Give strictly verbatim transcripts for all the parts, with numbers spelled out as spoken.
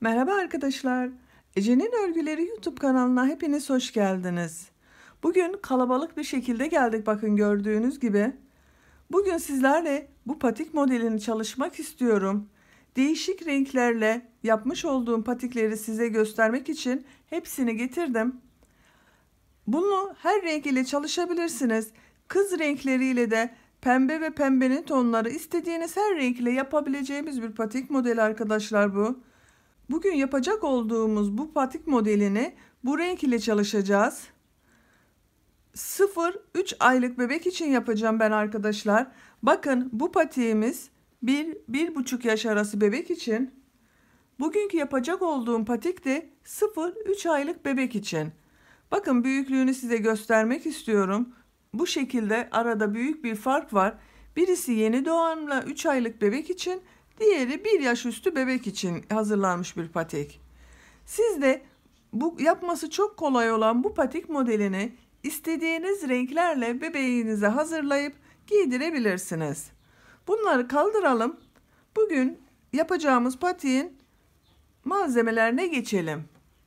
Merhaba arkadaşlar. Ece'nin Örgüleri YouTube kanalına hepiniz hoş geldiniz. Bugün kalabalık bir şekilde geldik, bakın gördüğünüz gibi. Bugün sizlerle bu patik modelini çalışmak istiyorum. Değişik renklerle yapmış olduğum patikleri size göstermek için hepsini getirdim. Bunu her renk ile çalışabilirsiniz. Kız renkleriyle de pembe ve pembenin tonları, istediğiniz her renk ile yapabileceğimiz bir patik modeli arkadaşlar bu. Bugün yapacak olduğumuz bu patik modelini bu renk ile çalışacağız. sıfır üç aylık bebek için yapacağım ben arkadaşlar. Bakın bu patiğimiz bir bir buçuk yaş arası bebek için. Bugünkü yapacak olduğum patik de sıfır üç aylık bebek için. Bakın büyüklüğünü size göstermek istiyorum. Bu şekilde arada büyük bir fark var. Birisi yeni doğanla üç aylık bebek için, diğeri bir yaş üstü bebek için hazırlanmış bir patik. Siz de bu yapması çok kolay olan bu patik modelini istediğiniz renklerle bebeğinize hazırlayıp giydirebilirsiniz. Bunları kaldıralım. Bugün yapacağımız patiğin malzemelerine geçelim.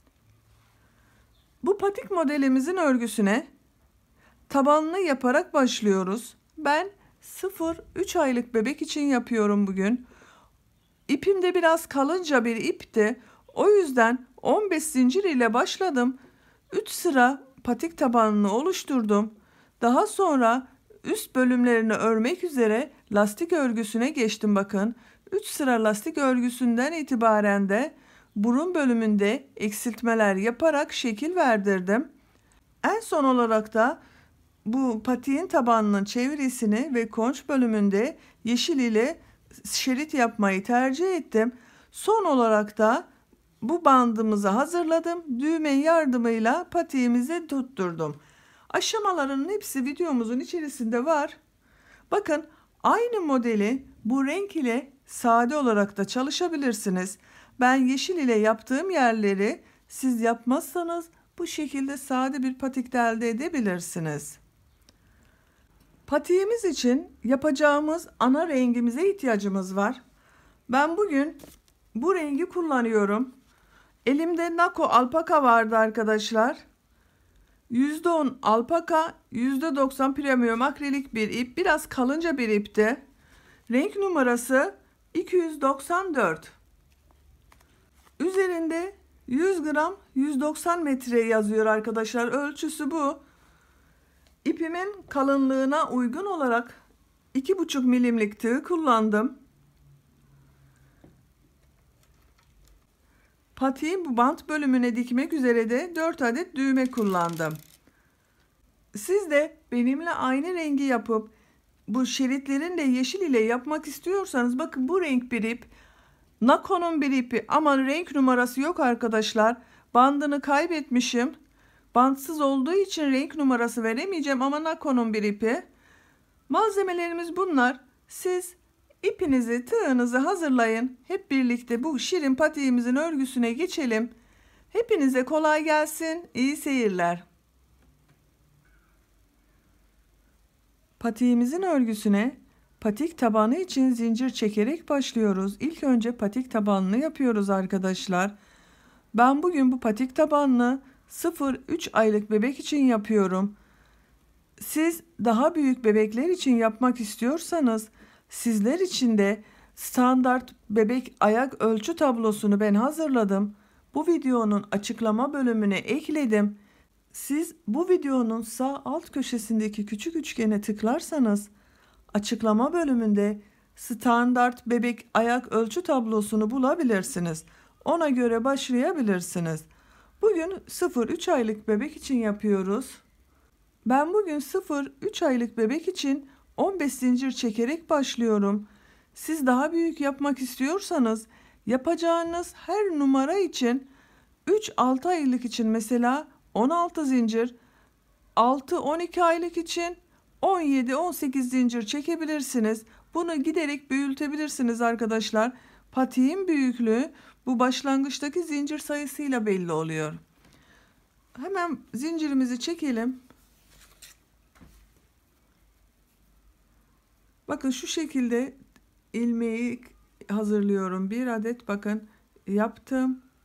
Bu patik modelimizin örgüsüne tabanını yaparak başlıyoruz. Ben sıfır üç aylık bebek için yapıyorum bugün. İpim de biraz kalınca bir ipti. O yüzden on beş zincir ile başladım. üç sıra patik tabanını oluşturdum. Daha sonra üst bölümlerini örmek üzere lastik örgüsüne geçtim bakın. üç sıra lastik örgüsünden itibaren de burun bölümünde eksiltmeler yaparak şekil verdirdim. En son olarak da bu patiğin tabanının çevresini ve konç bölümünde yeşil ile şerit yapmayı tercih ettim. Son olarak da bu bandımızı hazırladım. Düğme yardımıyla patiğimizi tutturdum. Aşamaların hepsi videomuzun içerisinde var. Bakın aynı modeli bu renk ile sade olarak da çalışabilirsiniz. Ben yeşil ile yaptığım yerleri siz yapmazsanız bu şekilde sade bir patik de elde edebilirsiniz. Patiğimiz için yapacağımız ana rengimize ihtiyacımız var. Ben bugün bu rengi kullanıyorum. Elimde Nako alpaka vardı arkadaşlar. yüzde on alpaka, yüzde doksan premium akrilik bir ip. Biraz kalınca bir ipti. Renk numarası iki yüz doksan dört. Üzerinde yüz gram yüz doksan metre yazıyor arkadaşlar. Ölçüsü bu. İpimin kalınlığına uygun olarak iki buçuk milimlik tığ kullandım. Patiğin bu bant bölümüne dikmek üzere de dört adet düğme kullandım. Siz de benimle aynı rengi yapıp bu şeritlerin de yeşil ile yapmak istiyorsanız bakın bu renk bir ip. Nako'nun bir ipi ama renk numarası yok arkadaşlar. Bandını kaybetmişim. Bantsız olduğu için renk numarası veremeyeceğim ama Nako'nun bir ipi. Malzemelerimiz bunlar. Siz ipinizi, tığınızı hazırlayın. Hep birlikte bu şirin patiğimizin örgüsüne geçelim. Hepinize kolay gelsin. İyi seyirler. Patiğimizin örgüsüne patik tabanı için zincir çekerek başlıyoruz. İlk önce patik tabanını yapıyoruz arkadaşlar. Ben bugün bu patik tabanını sıfır üç aylık bebek için yapıyorum. Siz daha büyük bebekler için yapmak istiyorsanız sizler için de standart bebek ayak ölçü tablosunu ben hazırladım. Bu videonun açıklama bölümüne ekledim. Siz bu videonun sağ alt köşesindeki küçük üçgene tıklarsanız açıklama bölümünde standart bebek ayak ölçü tablosunu bulabilirsiniz. Ona göre başlayabilirsiniz. Bugün sıfır üç aylık bebek için yapıyoruz. Ben bugün sıfır üç aylık bebek için on beş zincir çekerek başlıyorum. Siz daha büyük yapmak istiyorsanız yapacağınız her numara için üç altı aylık için mesela on altı zincir, altı on iki aylık için on yedi on sekiz zincir çekebilirsiniz. Bunu giderek büyütebilirsiniz arkadaşlar. Patiğin büyüklüğü bu başlangıçtaki zincir sayısıyla belli oluyor. Hemen zincirimizi çekelim. Bakın şu şekilde ilmeği hazırlıyorum. Bir adet bakın yaptım.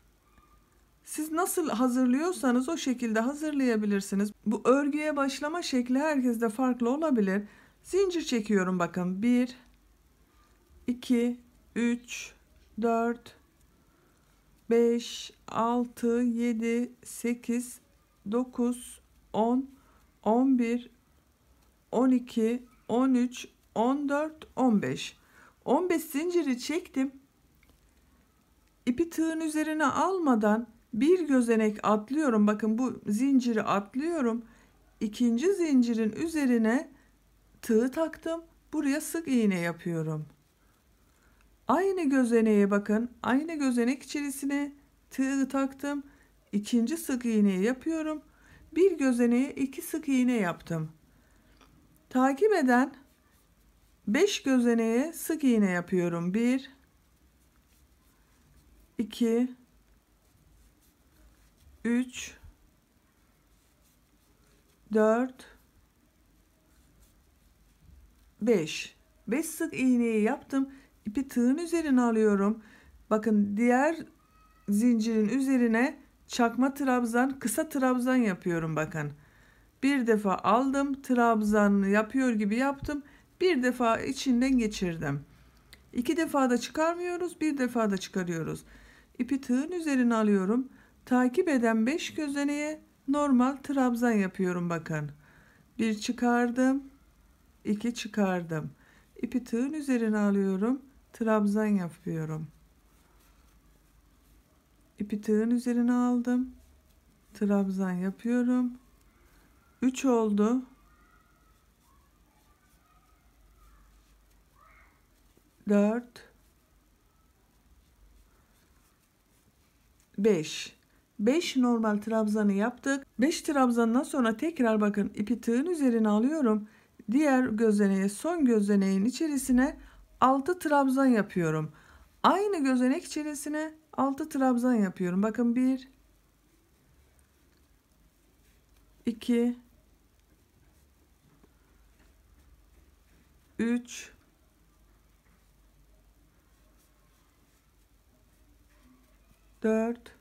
Siz nasıl hazırlıyorsanız o şekilde hazırlayabilirsiniz. Bu örgüye başlama şekli herkeste farklı olabilir. Zincir çekiyorum bakın. bir, iki, üç, dört, beş, altı, yedi, sekiz, dokuz, on, on bir, on iki, on üç, on dört, on beş. on beş zinciri çektim. İpi tığın üzerine almadan bir gözenek atlıyorum. Bakın bu zinciri atlıyorum. İkinci zincirin üzerine tığ taktım. Buraya sık iğne yapıyorum. Aynı gözeneğe bakın. Aynı gözenek içerisine tığ taktım. İkinci sık iğneyi yapıyorum. Bir gözeneğe iki sık iğne yaptım. Takip eden beş gözeneğe sık iğne yapıyorum. bir, iki, üç, dört, beş. beş sık iğneyi yaptım. İpi tığın üzerine alıyorum. Bakın diğer zincirin üzerine çakma trabzan, kısa trabzan yapıyorum bakın. Bir defa aldım, trabzanını yapıyor gibi yaptım. Bir defa içinden geçirdim. İki defa da çıkarmıyoruz, bir defa da çıkarıyoruz. İpi tığın üzerine alıyorum. Takip eden beş gözeneğe normal trabzan yapıyorum bakın. Bir çıkardım, iki çıkardım. İpi tığın üzerine alıyorum, trabzan yapıyorum. İpi tığın üzerine aldım, trabzan yapıyorum. üç oldu. dört, beş. beş normal trabzanı yaptık. beş trabzandan sonra tekrar bakın ipi tığın üzerine alıyorum. Diğer gözeneğe, son gözeneğin içerisine altı trabzan yapıyorum. Aynı gözenek içerisine altı trabzan yapıyorum. Bakın bir, iki, üç, dört,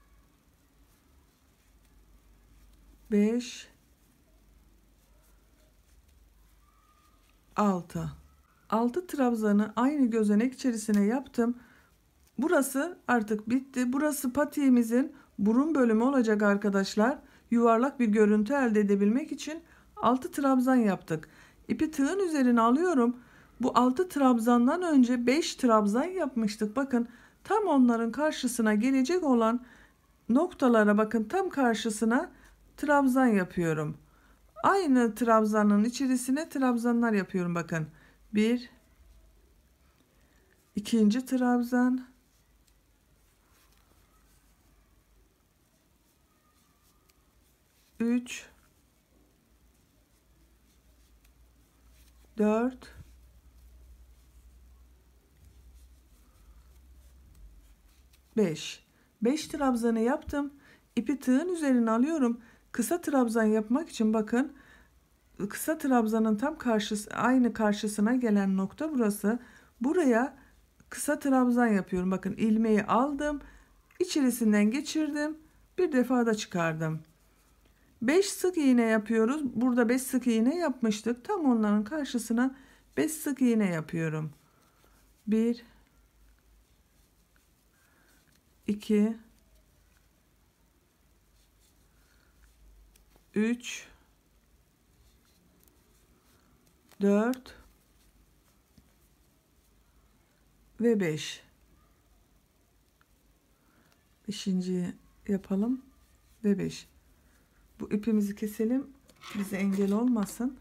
beş, altı. altı trabzanı aynı gözenek içerisine yaptım. Burası artık bitti. Burası patiğimizin burun bölümü olacak arkadaşlar. Yuvarlak bir görüntü elde edebilmek için altı trabzan yaptık. İpi tığın üzerine alıyorum. Bu altı trabzandan önce beş trabzan yapmıştık. Bakın tam onların karşısına gelecek olan noktalara bakın, tam karşısına trabzan yapıyorum. Aynı trabzanın içerisine trabzanlar yapıyorum bakın. Bir, ikinci trabzan, üç, dört, beş. beş trabzanı yaptım. İpi tığın üzerine alıyorum. Kısa trabzan yapmak için bakın kısa trabzanın tam karşısı, aynı karşısına gelen nokta burası. Buraya kısa trabzan yapıyorum. Bakın ilmeği aldım. İçerisinden geçirdim. Bir defa da çıkardım. beş sık iğne yapıyoruz. Burada beş sık iğne yapmıştık. Tam onların karşısına beş sık iğne yapıyorum. bir, iki, üç, dört ve beş. beşinciyi yapalım ve beş. Bu ipimizi keselim, bize engel olmasın.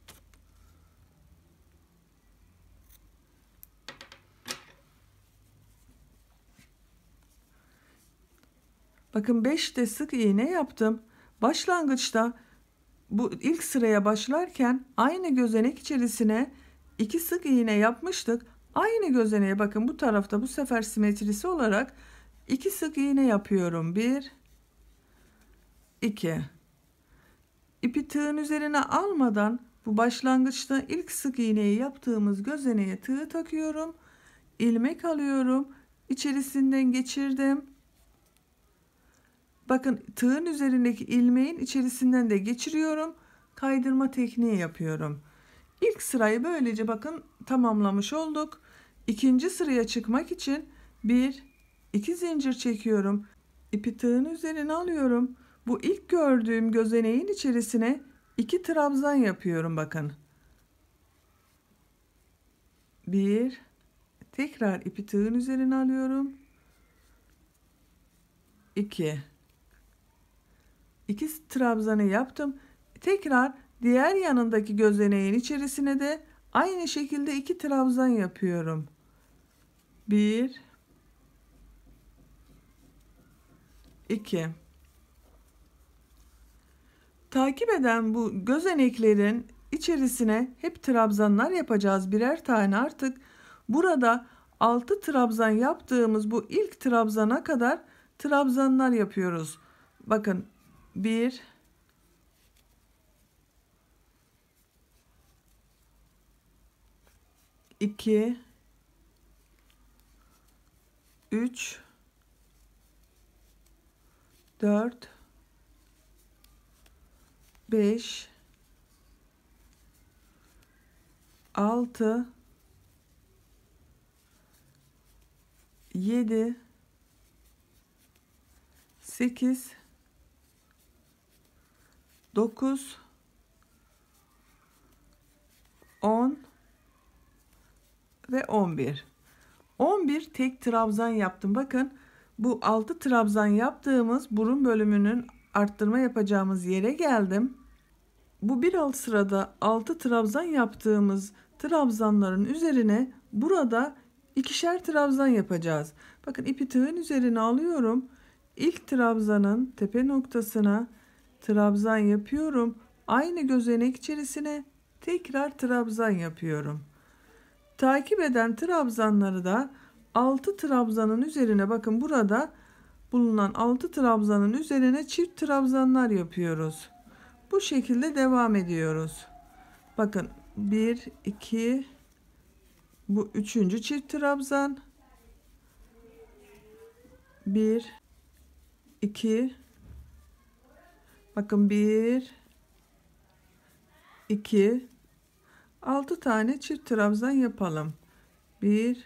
Bakın beş de sık iğne yaptım. Başlangıçta bu ilk sıraya başlarken aynı gözenek içerisine iki sık iğne yapmıştık. Aynı gözeneğe bakın bu tarafta bu sefer simetrisi olarak iki sık iğne yapıyorum. bir, iki. İpi tığın üzerine almadan bu başlangıçta ilk sık iğneyi yaptığımız gözeneğe tığ takıyorum. İlmek alıyorum. İçerisinden geçirdim. Bakın tığın üzerindeki ilmeğin içerisinden de geçiriyorum. Kaydırma tekniği yapıyorum. İlk sırayı böylece bakın tamamlamış olduk. İkinci sıraya çıkmak için bir, iki zincir çekiyorum. İpi tığın üzerine alıyorum. Bu ilk gördüğüm gözeneğin içerisine iki trabzan yapıyorum bakın. Bir, tekrar ipi tığın üzerine alıyorum. iki. İki trabzanı yaptım. Tekrar diğer yanındaki gözeneğin içerisine de aynı şekilde iki trabzan yapıyorum. Bir, iki. Takip eden bu gözeneklerin içerisine hep trabzanlar yapacağız birer tane. Artık burada altı trabzan yaptığımız bu ilk trabzana kadar trabzanlar yapıyoruz. Bakın bir, iki, üç, dört, beş, altı, yedi, sekiz, dokuz, on ve on bir. on bir tek trabzan yaptım. Bakın bu altı trabzan yaptığımız burun bölümünün arttırma yapacağımız yere geldim. Bu bir alt sırada altı trabzan yaptığımız trabzanların üzerine burada ikişer trabzan yapacağız. Bakın ipi tığın üzerine alıyorum. İlk trabzanın tepe noktasına trabzan yapıyorum. Aynı gözenek içerisine tekrar trabzan yapıyorum. Takip eden trabzanları da altı trabzanın üzerine bakın burada bulunan altı trabzanın üzerine çift trabzanlar yapıyoruz. Bu şekilde devam ediyoruz. Bakın bir, iki, bu üçüncü çift trabzan. bir, iki, bakın bir, iki, altı tane çift trabzan yapalım. bir,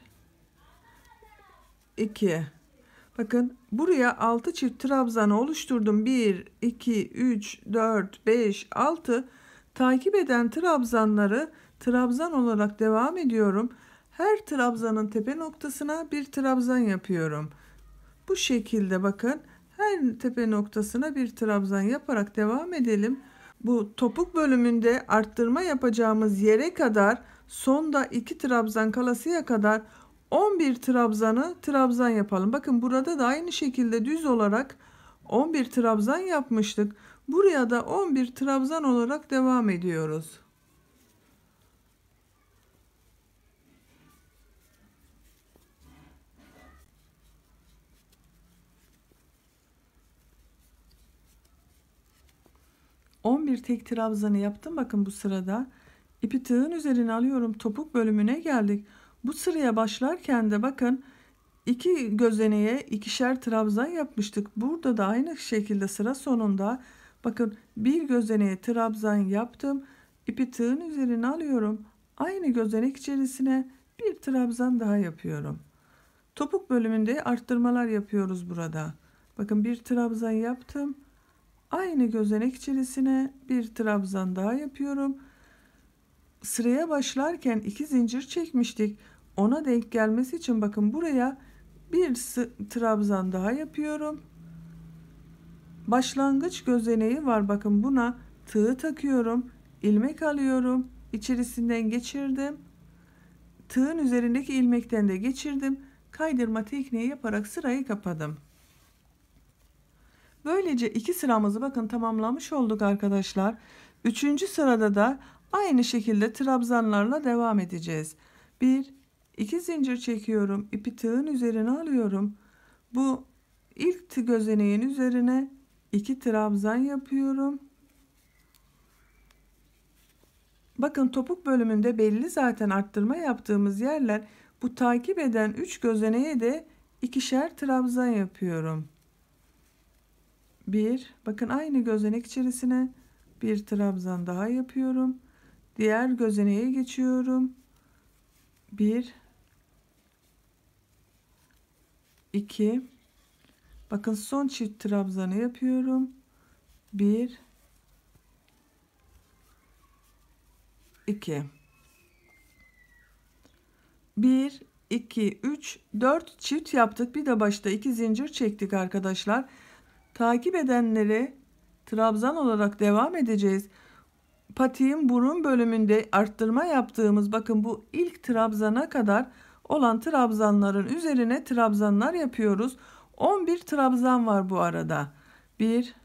iki. Bakın buraya altı çift trabzanı oluşturdum. bir, iki, üç, dört, beş, altı. Takip eden trabzanları trabzan olarak devam ediyorum. Her trabzanın tepe noktasına bir trabzan yapıyorum. Bu şekilde bakın her tepe noktasına bir trabzan yaparak devam edelim. Bu topuk bölümünde arttırma yapacağımız yere kadar sonda iki trabzan kalasıya kadar on bir trabzanı trabzan yapalım. Bakın burada da aynı şekilde düz olarak on bir trabzan yapmıştık. Buraya da on bir trabzan olarak devam ediyoruz. on bir tek trabzanı yaptım. Bakın bu sırada ipi tığın üzerine alıyorum. Topuk bölümüne geldik. Bu sıraya başlarken de bakın iki gözeneğe ikişer trabzan yapmıştık. Burada da aynı şekilde sıra sonunda bakın bir gözeneğe trabzan yaptım. İpi tığın üzerine alıyorum. Aynı gözenek içerisine bir trabzan daha yapıyorum. Topuk bölümünde arttırmalar yapıyoruz burada. Bakın bir trabzan yaptım. Aynı gözenek içerisine bir trabzan daha yapıyorum. Sıraya başlarken iki zincir çekmiştik. Ona denk gelmesi için bakın buraya bir trabzan daha yapıyorum. Başlangıç gözeneği var. Bakın buna tığ takıyorum. İlmek alıyorum. İçerisinden geçirdim. Tığın üzerindeki ilmekten de geçirdim. Kaydırma tekniği yaparak sırayı kapadım. Böylece iki sıramızı bakın tamamlamış olduk arkadaşlar. Üçüncü sırada da aynı şekilde trabzanlarla devam edeceğiz. bir, iki zincir çekiyorum. İpi tığın üzerine alıyorum. Bu ilk gözeneğin üzerine iki trabzan yapıyorum. Bakın topuk bölümünde belli zaten arttırma yaptığımız yerler. Bu takip eden üç gözeneğe de ikişer trabzan yapıyorum. bir, bakın aynı gözenek içerisine bir trabzan daha yapıyorum. Diğer gözeneğe geçiyorum. bir, iki, bakın son çift trabzanı yapıyorum. bir, iki, bir, iki, üç, dört çift yaptık. Bir de başta iki zincir çektik arkadaşlar. Takip edenleri trabzan olarak devam edeceğiz. Patiğin burun bölümünde arttırma yaptığımız, bakın bu ilk trabzana kadar olan trabzanların üzerine trabzanlar yapıyoruz. on bir trabzan var bu arada. bir,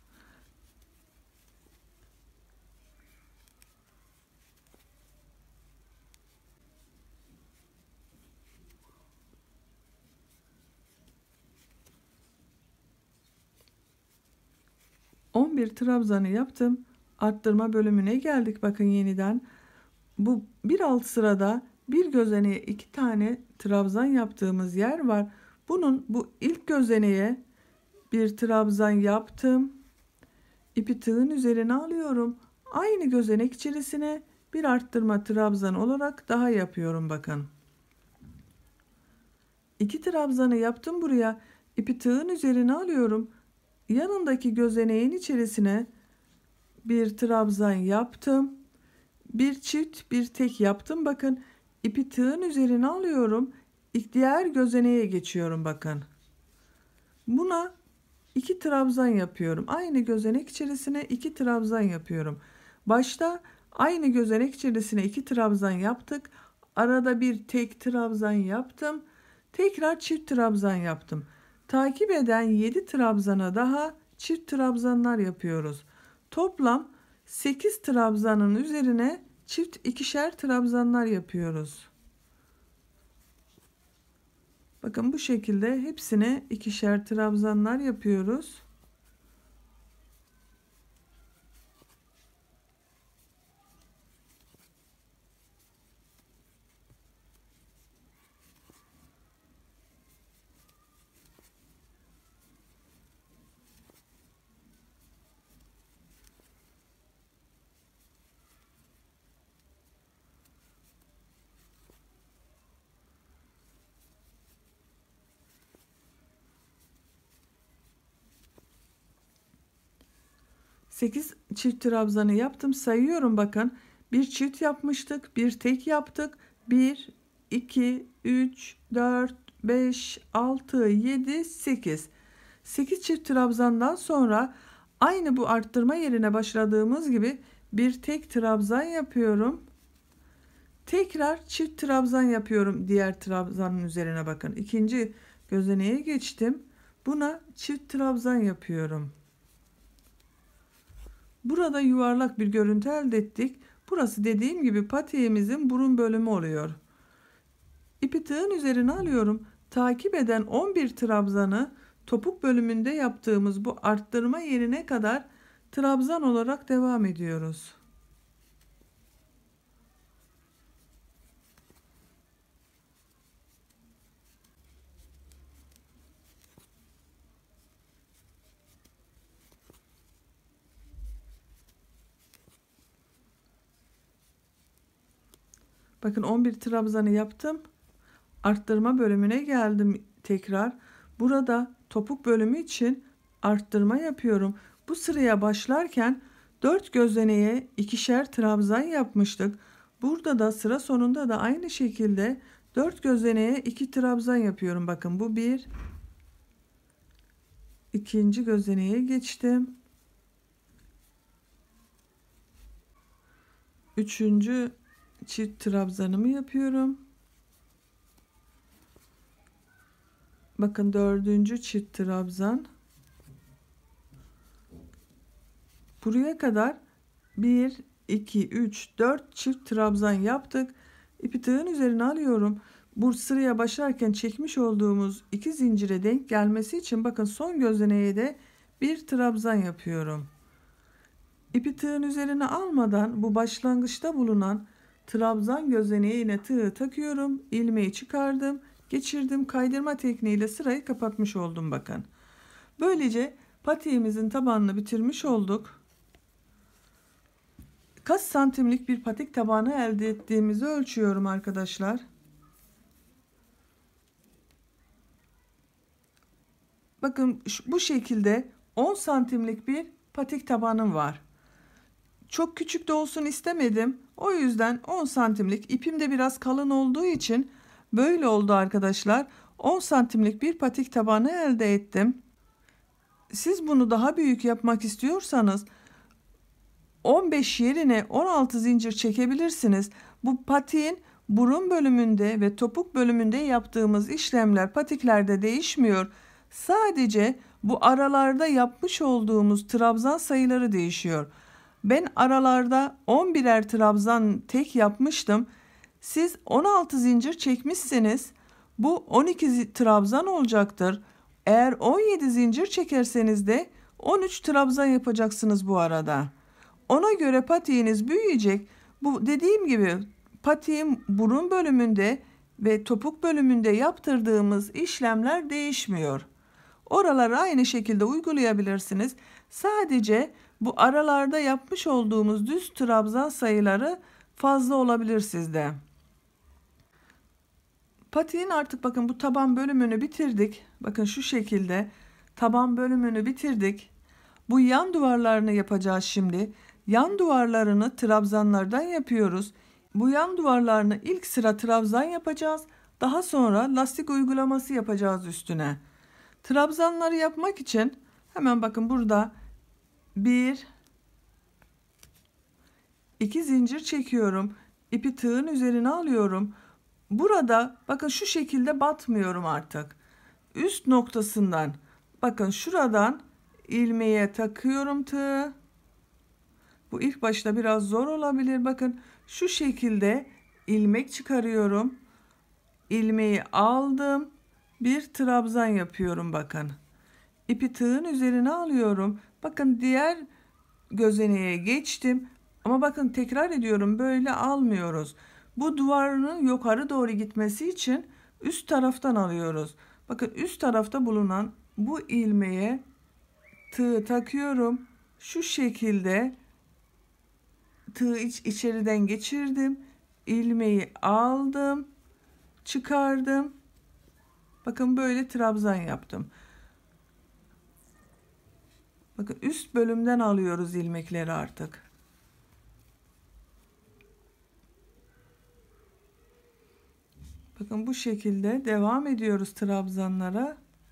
on bir trabzanı yaptım. Arttırma bölümüne geldik. Bakın yeniden. Bu bir alt sırada bir gözeneğe iki tane trabzan yaptığımız yer var. Bunun bu ilk gözeneğe bir trabzan yaptım. İpi tığın üzerine alıyorum. Aynı gözenek içerisine bir arttırma trabzan olarak daha yapıyorum bakın. İki trabzanı yaptım buraya. İpi tığın üzerine alıyorum. Yanındaki gözeneğin içerisine bir trabzan yaptım. Bir çift bir tek yaptım. Bakın ipi tığın üzerine alıyorum. Diğer gözeneğe geçiyorum bakın. Buna iki trabzan yapıyorum. Aynı gözenek içerisine iki trabzan yapıyorum. Başta aynı gözenek içerisine iki trabzan yaptık. Arada bir tek trabzan yaptım. Tekrar çift trabzan yaptım. Takip eden yedi trabzana daha çift trabzanlar yapıyoruz. Toplam sekiz trabzanın üzerine çift ikişer trabzanlar yapıyoruz. Bakın bu şekilde hepsine ikişer trabzanlar yapıyoruz. sekiz çift trabzanı yaptım. Sayıyorum bakın. Bir çift yapmıştık. Bir tek yaptık. bir, iki, üç, dört, beş, altı, yedi, sekiz. sekiz çift trabzandan sonra aynı bu arttırma yerine başladığımız gibi bir tek trabzan yapıyorum. Tekrar çift trabzan yapıyorum diğer trabzanın üzerine bakın. İkinci gözeneğe geçtim. Buna çift trabzan yapıyorum. Burada yuvarlak bir görüntü elde ettik. Burası dediğim gibi patiğimizin burun bölümü oluyor. İpi tığın üzerine alıyorum. Takip eden on bir trabzanı topuk bölümünde yaptığımız bu arttırma yerine kadar trabzan olarak devam ediyoruz. Bakın on bir trabzanı yaptım. Arttırma bölümüne geldim tekrar. Burada topuk bölümü için arttırma yapıyorum. Bu sıraya başlarken dört gözeneğe ikişer trabzan yapmıştık. Burada da sıra sonunda da aynı şekilde dört gözeneğe iki trabzan yapıyorum. Bakın bu bir. İkinci gözeneğe geçtim. Üçüncü çift trabzanımı yapıyorum. Bakın dördüncü çift trabzan. Buraya kadar bir, iki, üç, dört çift trabzan yaptık. İpi tığın üzerine alıyorum. Bu sıraya başlarken çekmiş olduğumuz iki zincire denk gelmesi için bakın son gözeneğe de bir trabzan yapıyorum. İpi tığın üzerine almadan bu başlangıçta bulunan trabzan gözeneğine tığı takıyorum. İlmeği çıkardım. Geçirdim. Kaydırma tekniğiyle sırayı kapatmış oldum bakın. Böylece Patiğimizin tabanını bitirmiş olduk. Kaç santimlik bir patik tabanı elde ettiğimizi ölçüyorum arkadaşlar. Bakın bu şekilde on santimlik bir patik tabanım var. Çok küçük de olsun istemedim. O yüzden on santimlik, ipim de biraz kalın olduğu için böyle oldu arkadaşlar. on santimlik bir patik tabanı elde ettim. Siz bunu daha büyük yapmak istiyorsanız on beş yerine on altı zincir çekebilirsiniz. Bu patiğin burun bölümünde ve topuk bölümünde yaptığımız işlemler patiklerde değişmiyor. Sadece bu aralarda yapmış olduğumuz trabzan sayıları değişiyor. Ben aralarda on birer trabzan tek yapmıştım. Siz on altı zincir çekmişseniz bu on iki trabzan olacaktır. Eğer on yedi zincir çekerseniz de on üç trabzan yapacaksınız bu arada. Ona göre patiğiniz büyüyecek. Bu dediğim gibi patiğin burun bölümünde ve topuk bölümünde yaptırdığımız işlemler değişmiyor. Oraları aynı şekilde uygulayabilirsiniz. Sadece bu aralarda yapmış olduğumuz düz trabzan sayıları fazla olabilir sizde. Patiğin artık bakın bu taban bölümünü bitirdik. Bakın şu şekilde taban bölümünü bitirdik. Bu yan duvarlarını yapacağız şimdi. Yan duvarlarını trabzanlardan yapıyoruz. Bu yan duvarlarını ilk sıra trabzan yapacağız. Daha sonra lastik uygulaması yapacağız üstüne. Trabzanları yapmak için hemen bakın burada bir iki zincir çekiyorum. İpi tığın üzerine alıyorum. Burada bakın şu şekilde batmıyorum artık. Üst noktasından bakın şuradan ilmeğe takıyorum tığı. Bu ilk başta biraz zor olabilir. Bakın şu şekilde ilmek çıkarıyorum. İlmeği aldım. Bir trabzan yapıyorum bakın. İpi tığın üzerine alıyorum. Bakın diğer gözeneğe geçtim. Ama bakın tekrar ediyorum, böyle almıyoruz. Bu duvarının yukarı doğru gitmesi için üst taraftan alıyoruz. Bakın üst tarafta bulunan bu ilmeğe tığ takıyorum. Şu şekilde tığı iç, içeriden geçirdim. İlmeği aldım. Çıkardım. Bakın böyle trabzan yaptım. Bakın üst bölümden alıyoruz ilmekleri artık. Bakın bu şekilde devam ediyoruz trabzanlara.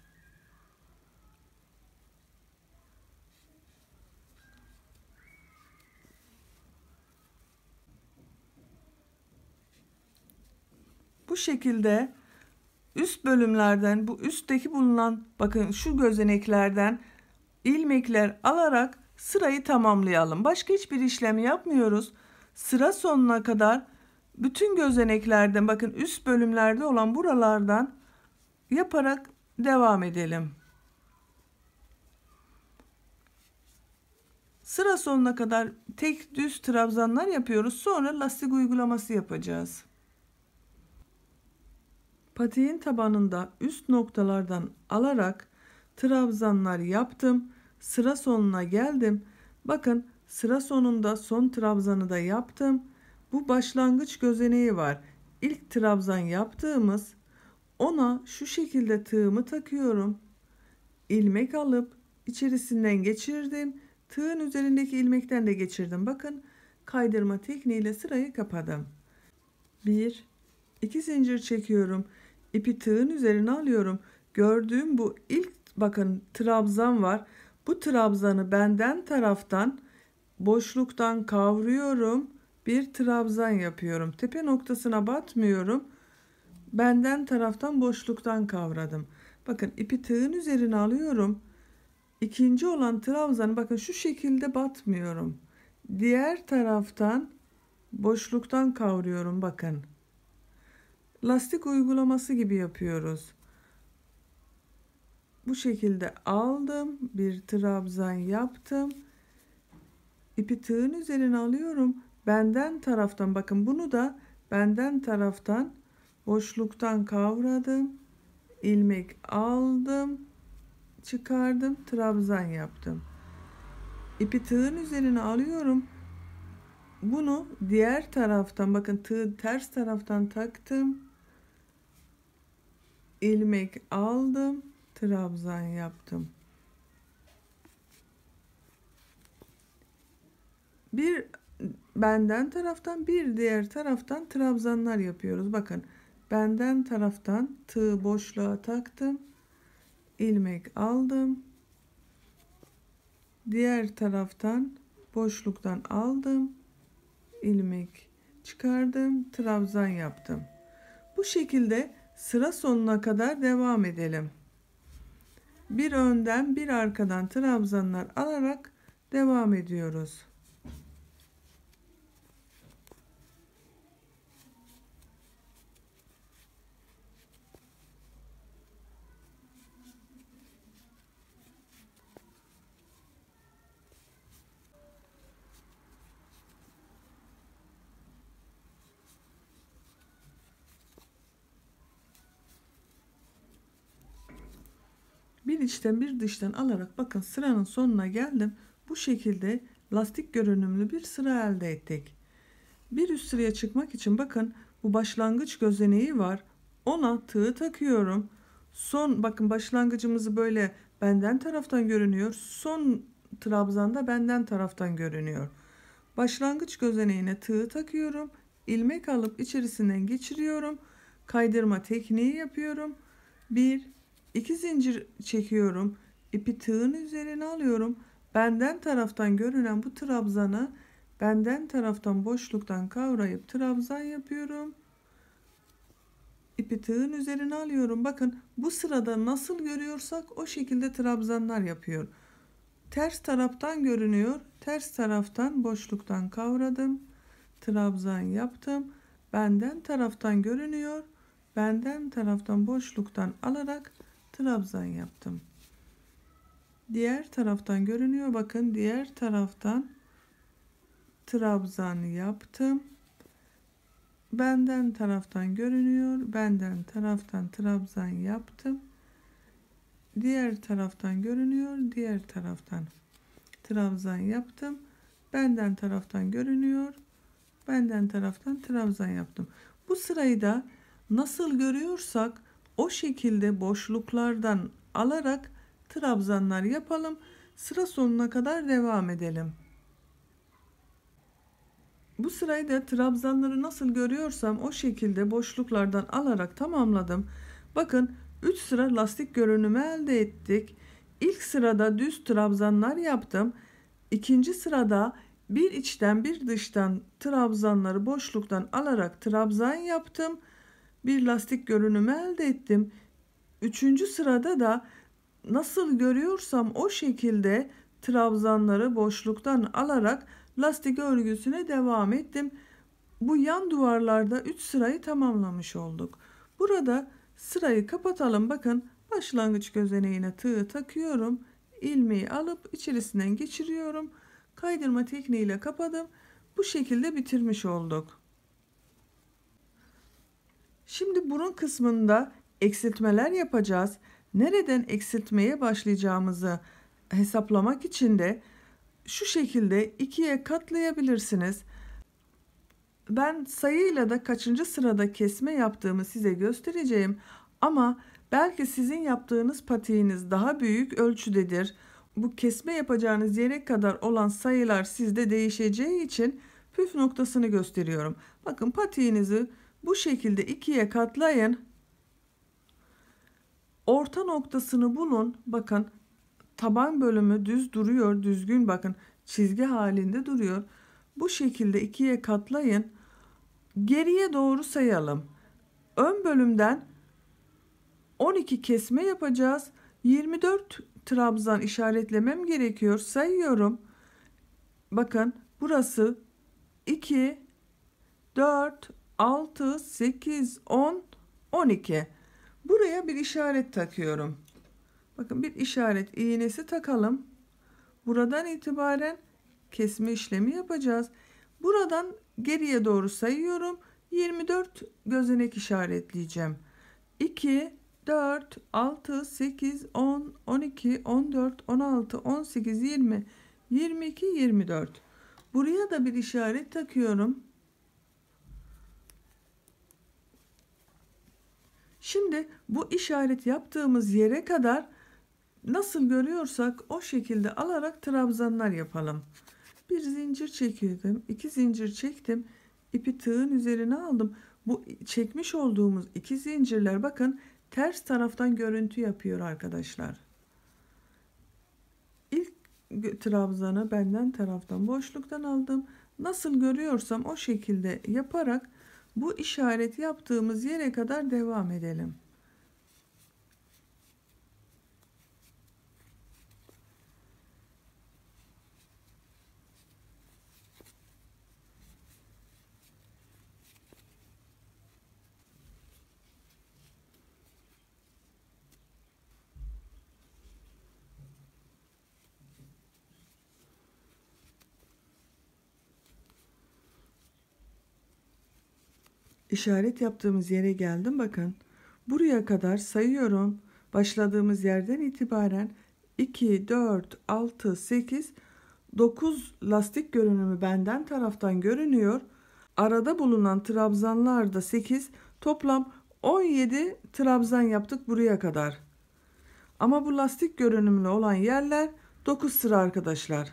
Bu şekilde üst bölümlerden, bu üstteki bulunan bakın şu gözeneklerden ilmekler alarak sırayı tamamlayalım. Başka hiçbir işlem yapmıyoruz. Sıra sonuna kadar bütün gözeneklerden, bakın üst bölümlerde olan buralardan yaparak devam edelim. Sıra sonuna kadar tek düz trabzanlar yapıyoruz. Sonra lastik uygulaması yapacağız. Patiğin tabanında üst noktalardan alarak trabzanlar yaptım. Sıra sonuna geldim. Bakın sıra sonunda son trabzanı da yaptım. Bu başlangıç gözeneği var. İlk trabzan yaptığımız, ona şu şekilde tığımı takıyorum. İlmek alıp içerisinden geçirdim. Tığın üzerindeki ilmekten de geçirdim. Bakın kaydırma tekniğiyle sırayı kapadım. bir iki zincir çekiyorum. İpi tığın üzerine alıyorum. Gördüğüm bu ilk bakın trabzan var. Bu trabzanı benden taraftan boşluktan kavruyorum. Bir trabzan yapıyorum. Tepe noktasına batmıyorum. Benden taraftan boşluktan kavradım. Bakın ipi tığın üzerine alıyorum. İkinci olan trabzanı bakın şu şekilde batmıyorum. Diğer taraftan boşluktan kavruyorum bakın. Lastik uygulaması gibi yapıyoruz. Bu şekilde aldım, bir trabzan yaptım. İpi tığın üzerine alıyorum. Benden taraftan bakın bunu da benden taraftan boşluktan kavradım. İlmek aldım. çıkardım, trabzan yaptım. İpi tığın üzerine alıyorum. Bunu diğer taraftan, bakın tığı ters taraftan taktım. İlmek aldım, trabzan yaptım. Bir benden taraftan, bir diğer taraftan trabzanlar yapıyoruz. Bakın benden taraftan tığı boşluğa taktım. İlmek aldım. Diğer taraftan boşluktan aldım. İlmek çıkardım, trabzan yaptım. Bu şekilde sıra sonuna kadar devam edelim. Bir önden bir arkadan trabzanlar alarak devam ediyoruz. Bir içten bir dıştan alarak bakın sıranın sonuna geldim. Bu şekilde lastik görünümlü bir sıra elde ettik. Bir üst sıraya çıkmak için bakın bu başlangıç gözeneği var. Ona tığ takıyorum. Son, bakın başlangıcımızı böyle benden taraftan görünüyor. Son trabzanda benden taraftan görünüyor. Başlangıç gözeneğine tığ takıyorum. İlmek alıp içerisinden geçiriyorum. Kaydırma tekniği yapıyorum. Bir, iki zincir çekiyorum. İpi tığın üzerine alıyorum. Benden taraftan görünen bu trabzanı benden taraftan boşluktan kavrayıp trabzan yapıyorum. İpi tığın üzerine alıyorum. Bakın bu sırada nasıl görüyorsak o şekilde trabzanlar yapıyor. Ters taraftan görünüyor. Ters taraftan boşluktan kavradım. Trabzan yaptım. Benden taraftan görünüyor. Benden taraftan boşluktan alarak trabzan yaptım. Diğer taraftan görünüyor. Bakın diğer taraftan trabzan yaptım. Benden taraftan görünüyor. Benden taraftan trabzan yaptım. Diğer taraftan görünüyor. Diğer taraftan trabzan yaptım. Benden taraftan görünüyor. Benden taraftan trabzan yaptım. Bu sırayı da nasıl görüyorsak o şekilde boşluklardan alarak trabzanlar yapalım. Sıra sonuna kadar devam edelim. Bu sırayı da trabzanları nasıl görüyorsam o şekilde boşluklardan alarak tamamladım. Bakın üç sıra lastik görünümü elde ettik. İlk sırada düz trabzanlar yaptım. İkinci sırada bir içten bir dıştan trabzanları boşluktan alarak trabzan yaptım. Bir lastik görünümü elde ettim. Üçüncü sırada da nasıl görüyorsam o şekilde trabzanları boşluktan alarak lastik örgüsüne devam ettim. Bu yan duvarlarda üç sırayı tamamlamış olduk. Burada sırayı kapatalım. Bakın başlangıç gözeneğine tığ takıyorum. İlmeği alıp içerisinden geçiriyorum. Kaydırma tekniğiyle kapadım. Bu şekilde bitirmiş olduk. Şimdi burun kısmında eksiltmeler yapacağız. Nereden eksiltmeye başlayacağımızı hesaplamak için de şu şekilde ikiye katlayabilirsiniz. Ben sayıyla da kaçıncı sırada kesme yaptığımı size göstereceğim. Ama belki sizin yaptığınız patiğiniz daha büyük ölçüdedir. Bu kesme yapacağınız yere kadar olan sayılar sizde değişeceği için püf noktasını gösteriyorum. Bakın patiğinizi bu şekilde ikiye katlayın. Orta noktasını bulun. Bakın taban bölümü düz duruyor. Düzgün, bakın çizgi halinde duruyor. Bu şekilde ikiye katlayın. Geriye doğru sayalım. Ön bölümden on iki kesme yapacağız. yirmi dört trabzan işaretlemem gerekiyor. Sayıyorum. Bakın burası iki, dört, altı, sekiz, on, on iki. Buraya bir işaret takıyorum. Bakın bir işaret iğnesi takalım. Buradan itibaren kesme işlemi yapacağız. Buradan geriye doğru sayıyorum. yirmi dört gözenek işaretleyeceğim. iki, dört, altı, sekiz, on, on iki, on dört, on altı, on sekiz, yirmi, yirmi iki, yirmi dört. Buraya da bir işaret takıyorum. Şimdi bu işaret yaptığımız yere kadar nasıl görüyorsak o şekilde alarak trabzanlar yapalım. Bir zincir çekiyordum, iki zincir çektim, ipi tığın üzerine aldım. Bu çekmiş olduğumuz iki zincirler bakın ters taraftan görüntü yapıyor arkadaşlar. İlk trabzanı benden taraftan boşluktan aldım. Nasıl görüyorsam o şekilde yaparak bu işaret yaptığımız yere kadar devam edelim. İşaret yaptığımız yere geldim. Bakın buraya kadar sayıyorum. Başladığımız yerden itibaren iki, dört, altı, sekiz, dokuz lastik görünümü benden taraftan görünüyor. Arada bulunan trabzanlar da sekiz. Toplam on yedi trabzan yaptık buraya kadar. Ama bu lastik görünümlü olan yerler dokuz sıra arkadaşlar.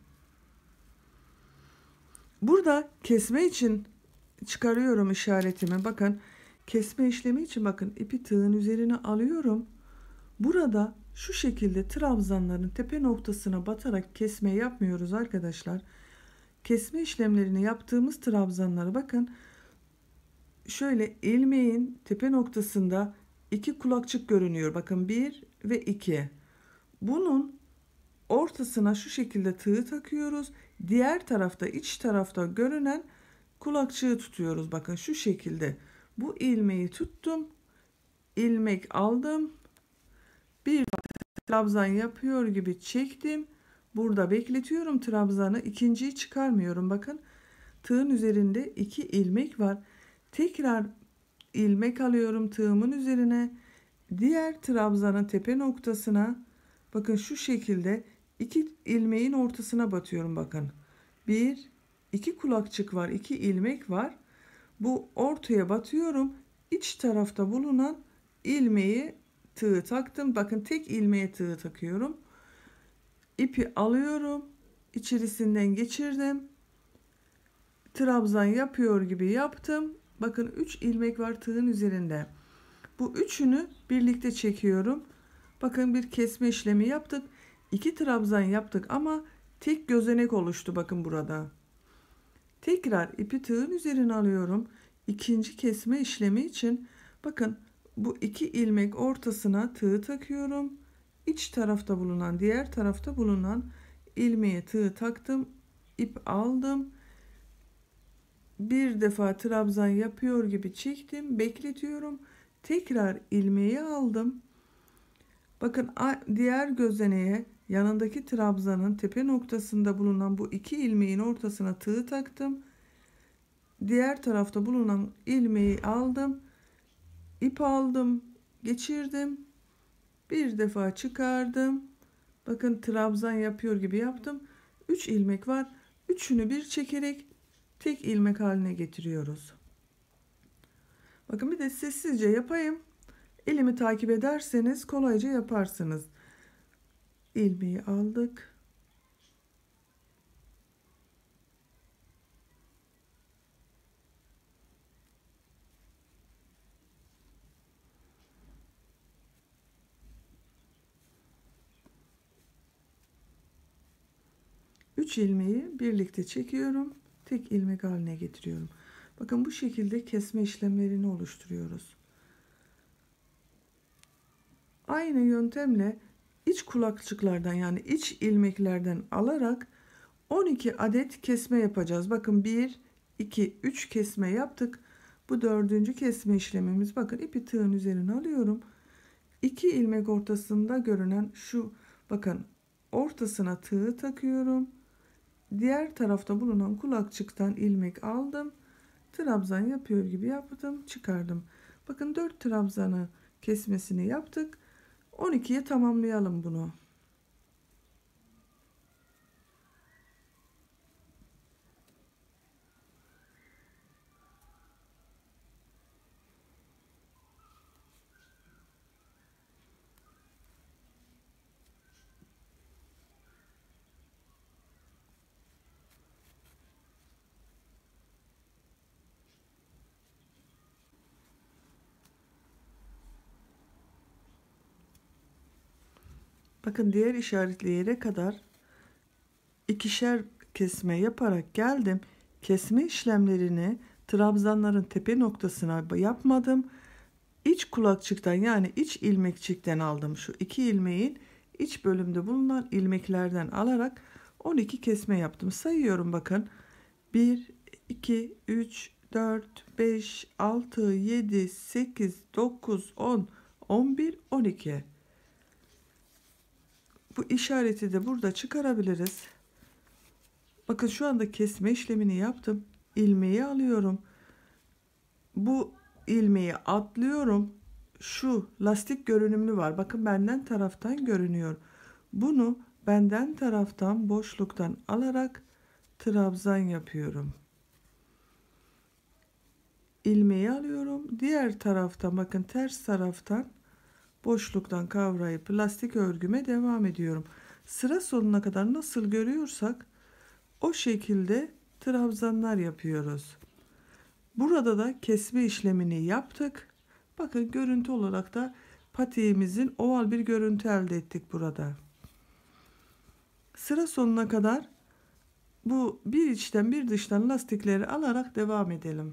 Burada kesme için çıkarıyorum işaretimi. Bakın kesme işlemi için bakın ipi tığın üzerine alıyorum. Burada şu şekilde trabzanların tepe noktasına batarak kesme yapmıyoruz arkadaşlar. Kesme işlemlerini yaptığımız trabzanları bakın şöyle ilmeğin tepe noktasında iki kulakçık görünüyor. Bakın bir ve iki. Bunun ortasına şu şekilde tığ takıyoruz. Diğer tarafta iç tarafta görünen kulakçığı tutuyoruz. Bakın şu şekilde bu ilmeği tuttum, ilmek aldım, bir trabzan yapıyor gibi çektim, burada bekletiyorum trabzanı, ikinciyi çıkarmıyorum. Bakın tığın üzerinde iki ilmek var, tekrar ilmek alıyorum tığımın üzerine, diğer trabzanın tepe noktasına bakın şu şekilde iki ilmeğin ortasına batıyorum. Bakın bir, iki kulakçık var, iki ilmek var. Bu ortaya batıyorum. İç tarafta bulunan ilmeği tığ taktım. Bakın tek ilmeğe tığ takıyorum. İpi alıyorum. İçerisinden geçirdim. Trabzan yapıyor gibi yaptım. Bakın üç ilmek var tığın üzerinde. Bu üçünü birlikte çekiyorum. Bakın bir kesme işlemi yaptık. İki trabzan yaptık ama tek gözenek oluştu bakın burada. Tekrar ipi tığın üzerine alıyorum. İkinci kesme işlemi için bakın bu iki ilmek ortasına tığ takıyorum. İç tarafta bulunan, diğer tarafta bulunan ilmeğe tığ taktım. İp aldım. Bir defa trabzan yapıyor gibi çektim, bekletiyorum. Tekrar ilmeği aldım. Bakın diğer gözeneğe yanındaki trabzanın tepe noktasında bulunan bu iki ilmeğin ortasına tığ taktım. Diğer tarafta bulunan ilmeği aldım. İp aldım, geçirdim. Bir defa çıkardım. Bakın trabzan yapıyor gibi yaptım. üç ilmek var. Üçünü bir çekerek tek ilmek haline getiriyoruz. Bakın bir de sessizce yapayım. Elimi takip ederseniz kolayca yaparsınız. İlmeği aldık. üç ilmeği birlikte çekiyorum. Tek ilmek haline getiriyorum. Bakın bu şekilde kesme işlemlerini oluşturuyoruz. Aynı yöntemle iç kulakçıklardan yani iç ilmeklerden alarak on iki adet kesme yapacağız. Bakın bir, iki, üç kesme yaptık. Bu dördüncü kesme işlemimiz. Bakın ipi tığın üzerine alıyorum. iki ilmek ortasında görünen şu bakın ortasına tığ takıyorum. Diğer tarafta bulunan kulakçıktan ilmek aldım. Trabzan yapıyor gibi yaptım, çıkardım. Bakın dört trabzanı kesmesini yaptık. on ikiye tamamlayalım bunu. Bakın diğer işaretli yere kadar ikişer kesme yaparak geldim. Kesme işlemlerini trabzanların tepe noktasına yapmadım. İç kulakçıktan yani iç ilmekçikten aldım. Şu iki ilmeğin iç bölümde bulunan ilmeklerden alarak on iki kesme yaptım. Sayıyorum bakın. bir, iki, üç, dört, beş, altı, yedi, sekiz, dokuz, on, on bir, on iki. Bu işareti de burada çıkarabiliriz. Bakın şu anda kesme işlemini yaptım. İlmeği alıyorum. Bu ilmeği atlıyorum. Şu lastik görünümlü var. Bakın benden taraftan görünüyor. Bunu benden taraftan boşluktan alarak trabzan yapıyorum. İlmeği alıyorum. Diğer taraftan bakın ters taraftan boşluktan kavrayıp lastik örgüme devam ediyorum. Sıra sonuna kadar nasıl görüyorsak o şekilde trabzanlar yapıyoruz. Burada da kesme işlemini yaptık. Bakın görüntü olarak da patiğimizin oval bir görüntü elde ettik burada. Sıra sonuna kadar bu bir içten bir dıştan lastikleri alarak devam edelim.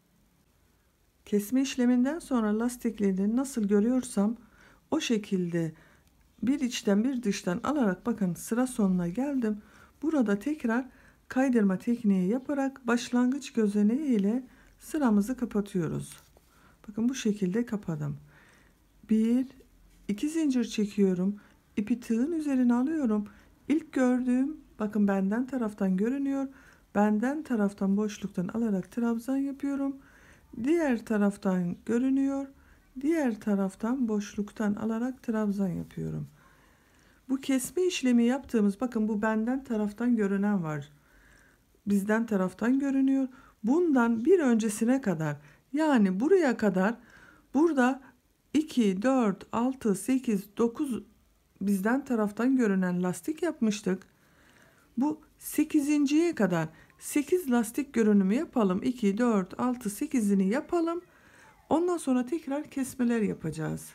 Kesme işleminden sonra lastikleri nasıl görüyorsam o şekilde bir içten bir dıştan alarak bakın sıra sonuna geldim. Burada tekrar kaydırma tekniği yaparak başlangıç gözeneği ile sıramızı kapatıyoruz. Bakın bu şekilde kapadım. bir iki zincir çekiyorum. İpi tığın üzerine alıyorum. İlk gördüğüm bakın benden taraftan görünüyor. Benden taraftan boşluktan alarak trabzan yapıyorum. Diğer taraftan görünüyor. Diğer taraftan boşluktan alarak trabzan yapıyorum. Bu kesme işlemi yaptığımız bakın bu benden taraftan görünen var. Bizden taraftan görünüyor. Bundan bir öncesine kadar yani buraya kadar burada iki, dört, altı, sekiz, dokuz bizden taraftan görünen lastik yapmıştık. Bu sekizinciye kadar sekiz lastik görünümü yapalım. iki, dört, altı, sekizini yapalım. Ondan sonra tekrar kesmeler yapacağız.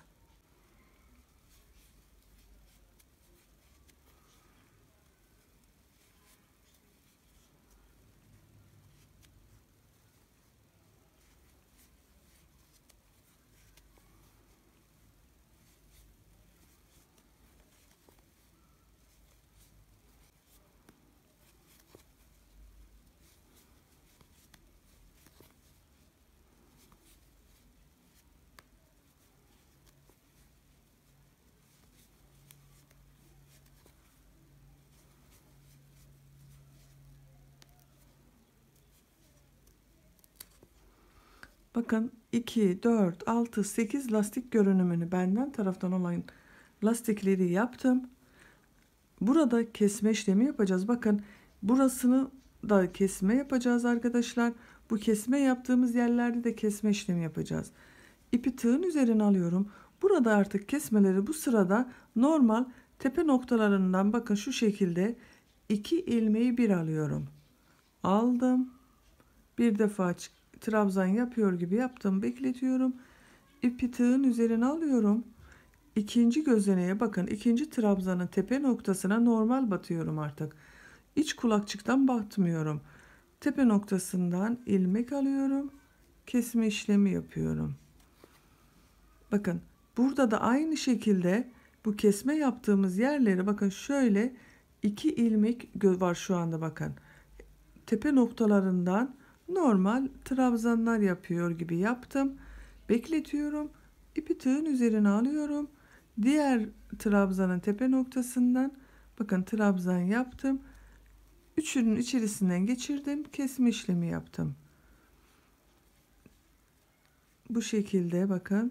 Bakın iki, dört, altı, sekiz lastik görünümünü benden taraftan olan lastikleri yaptım. Burada kesme işlemi yapacağız. Bakın burasını da kesme yapacağız arkadaşlar. Bu kesme yaptığımız yerlerde de kesme işlemi yapacağız. İpi tığın üzerine alıyorum. Burada artık kesmeleri bu sırada normal tepe noktalarından bakın şu şekilde iki ilmeği bir alıyorum. Aldım. Bir defa trabzan yapıyor gibi yaptım. Bekletiyorum. İpi tığın üzerine alıyorum. İkinci gözeneğe bakın. İkinci trabzanın tepe noktasına normal batıyorum artık. İç kulakçıktan batmıyorum. Tepe noktasından ilmek alıyorum. Kesme işlemi yapıyorum. Bakın burada da aynı şekilde bu kesme yaptığımız yerleri bakın şöyle iki ilmek var şu anda bakın. Tepe noktalarından normal trabzanlar yapıyor gibi yaptım. Bekletiyorum. İpi tığın üzerine alıyorum. Diğer trabzanın tepe noktasından bakın trabzan yaptım. Üçünün içerisinden geçirdim. Kesme işlemi yaptım. Bu şekilde bakın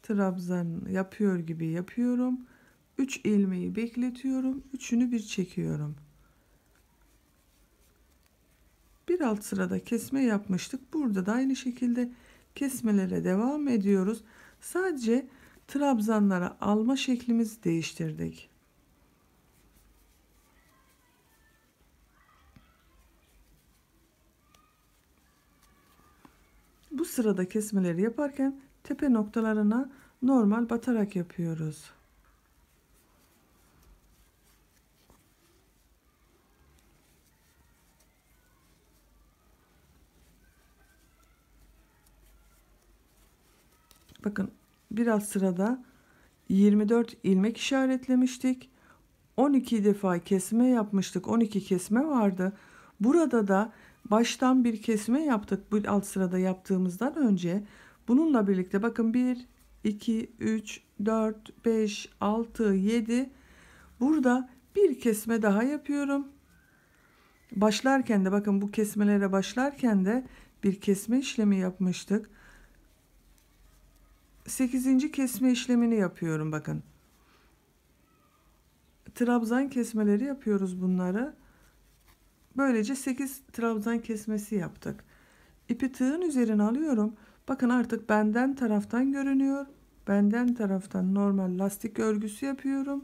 trabzan yapıyor gibi yapıyorum. üç ilmeği bekletiyorum. Üçünü bir çekiyorum. Bir alt sırada kesme yapmıştık. Burada da aynı şekilde kesmelere devam ediyoruz. Sadece trabzanlara alma şeklimizi değiştirdik. Bu sırada kesmeleri yaparken tepe noktalarına normal batarak yapıyoruz. Bakın bir alt sırada yirmi dört ilmek işaretlemiştik. on iki defa kesme yapmıştık. on iki kesme vardı. Burada da baştan bir kesme yaptık. Bu alt sırada yaptığımızdan önce bununla birlikte bakın bir, iki, üç, dört, beş, altı, yedi. Burada bir kesme daha yapıyorum. Başlarken de bakın bu kesmelere başlarken de bir kesme işlemi yapmıştık. sekizinci kesme işlemini yapıyorum bakın. Trabzan kesmeleri yapıyoruz bunları. Böylece sekiz trabzan kesmesi yaptık. İpi tığın üzerine alıyorum. Bakın artık benden taraftan görünüyor. Benden taraftan normal lastik örgüsü yapıyorum.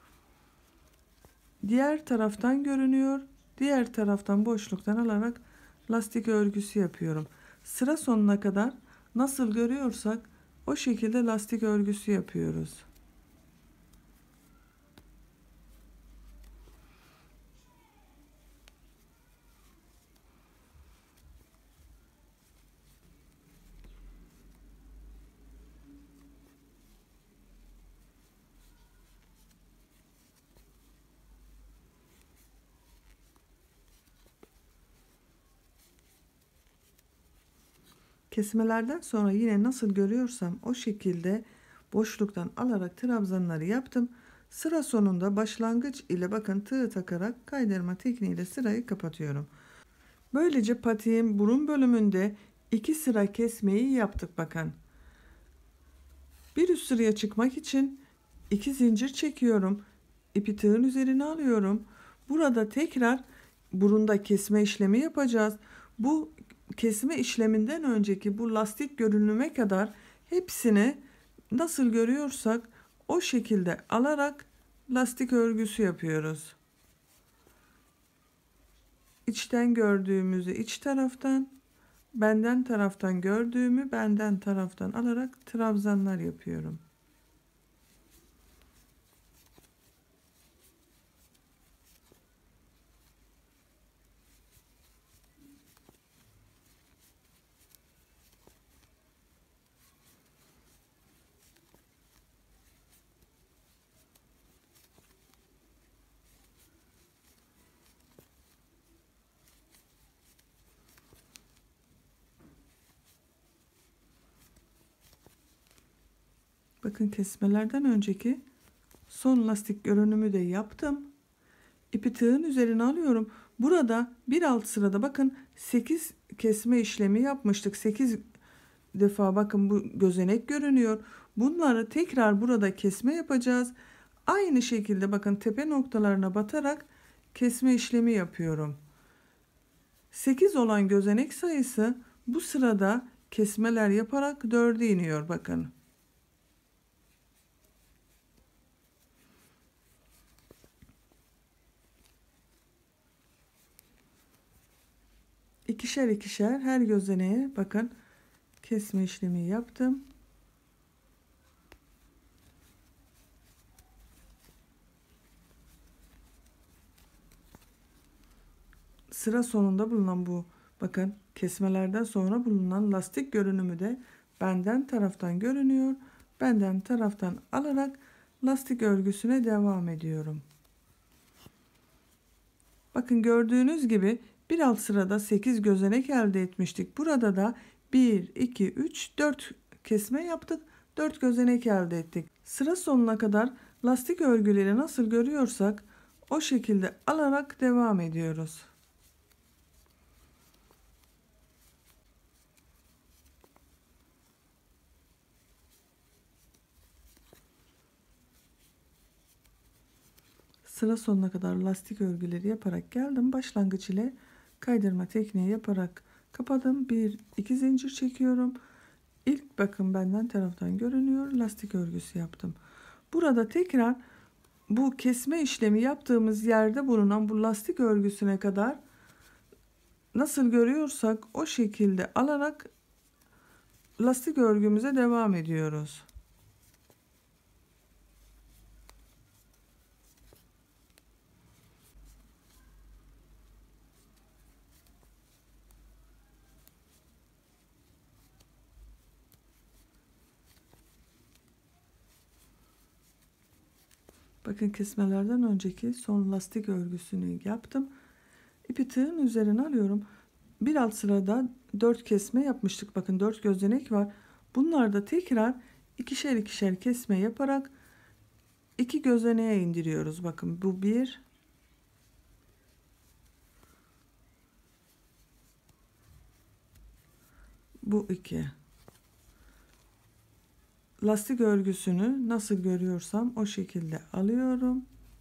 Diğer taraftan görünüyor. Diğer taraftan boşluktan alarak lastik örgüsü yapıyorum. Sıra sonuna kadar nasıl görüyorsak o şekilde lastik örgüsü yapıyoruz. Kesmelerden sonra yine nasıl görüyorsam o şekilde boşluktan alarak trabzanları yaptım. Sıra sonunda başlangıç ile bakın tığ takarak kaydırma tekniğiyle sırayı kapatıyorum. Böylece patiğin burun bölümünde iki sıra kesmeyi yaptık bakın. Bir üst sıraya çıkmak için iki zincir çekiyorum. İpi tığın üzerine alıyorum. Burada tekrar burunda kesme işlemi yapacağız. Bu kesme işleminden önceki bu lastik görünüme kadar hepsini nasıl görüyorsak o şekilde alarak lastik örgüsü yapıyoruz. İçten gördüğümüzü iç taraftan, benden taraftan gördüğümü benden taraftan alarak trabzanlar yapıyorum. Bakın kesmelerden önceki son lastik görünümü de yaptım. İpi tığın üzerine alıyorum. Burada bir alt sırada bakın sekiz kesme işlemi yapmıştık. sekiz defa bakın bu gözenek görünüyor. Bunları tekrar burada kesme yapacağız. Aynı şekilde bakın tepe noktalarına batarak kesme işlemi yapıyorum. sekiz olan gözenek sayısı bu sırada kesmeler yaparak dörde iniyor bakın. İkişer ikişer her gözeneğe bakın kesme işlemi yaptım. Sıra sonunda bulunan bu bakın kesmelerden sonra bulunan lastik görünümü de benden taraftan görünüyor. Benden taraftan alarak lastik örgüsüne devam ediyorum. Bakın gördüğünüz gibi bir alt sırada sekiz gözenek elde etmiştik. Burada da bir, iki, üç, dört kesme yaptık. dört gözenek elde ettik. Sıra sonuna kadar lastik örgüleri nasıl görüyorsak o şekilde alarak devam ediyoruz. Sıra sonuna kadar lastik örgüleri yaparak geldim. Başlangıç ile kaydırma tekniği yaparak kapadım. Bir iki zincir çekiyorum. İlk bakın benden taraftan görünüyor. Lastik örgüsü yaptım. Burada tekrar bu kesme işlemi yaptığımız yerde bulunan bu lastik örgüsüne kadar nasıl görüyorsak o şekilde alarak lastik örgümüze devam ediyoruz. Bakın kesmelerden önceki son lastik örgüsünü yaptım. İpi tığın üzerine alıyorum. Bir alt sırada dört kesme yapmıştık. Bakın dört gözenek var. Bunlarda tekrar ikişer ikişer kesme yaparak iki gözeneğe indiriyoruz. Bakın bu bir, bu iki. Lastik örgüsünü nasıl görüyorsam o şekilde alıyorum.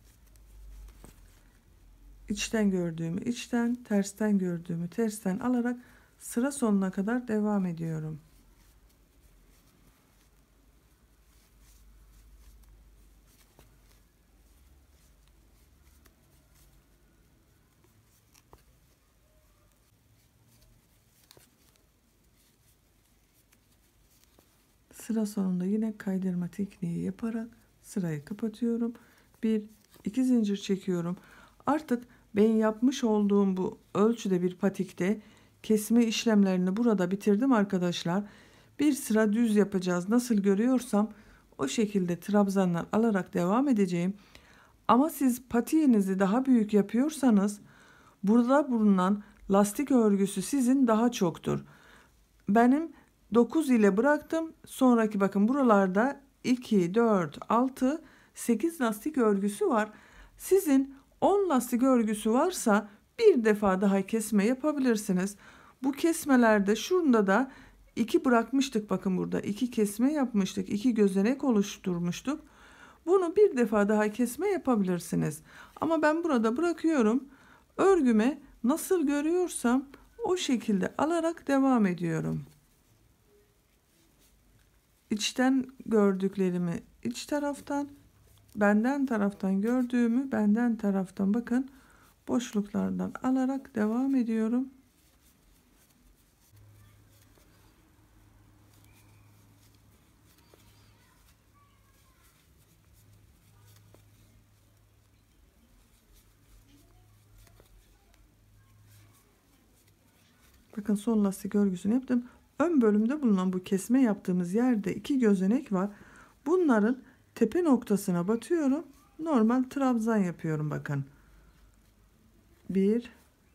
İçten gördüğümü içten, tersten gördüğümü tersten alarak sıra sonuna kadar devam ediyorum. Sıra sonunda yine kaydırma tekniği yaparak sırayı kapatıyorum. Bir iki zincir çekiyorum. Artık ben yapmış olduğum bu ölçüde bir patikte kesme işlemlerini burada bitirdim arkadaşlar. Bir sıra düz yapacağız. Nasıl görüyorsam o şekilde trabzanlar alarak devam edeceğim. Ama siz patiğinizi daha büyük yapıyorsanız burada bulunan lastik örgüsü sizin daha çoktur. Benim dokuz ile bıraktım. Sonraki bakın buralarda iki, dört, altı, sekiz lastik örgüsü var. Sizin on lastik örgüsü varsa bir defa daha kesme yapabilirsiniz. Bu kesmelerde şurada da iki bırakmıştık. Bakın burada iki kesme yapmıştık. iki gözenek oluşturmuştuk. Bunu bir defa daha kesme yapabilirsiniz. Ama ben burada bırakıyorum. Örgüme nasıl görüyorsam o şekilde alarak devam ediyorum. İçten gördüklerimi iç taraftan, benden taraftan gördüğümü benden taraftan bakın boşluklardan alarak devam ediyorum. Bakın son lastik örgüsünü yaptım. Ön bölümde bulunan bu kesme yaptığımız yerde iki gözenek var. Bunların tepe noktasına batıyorum. Normal trabzan yapıyorum bakın. Bir,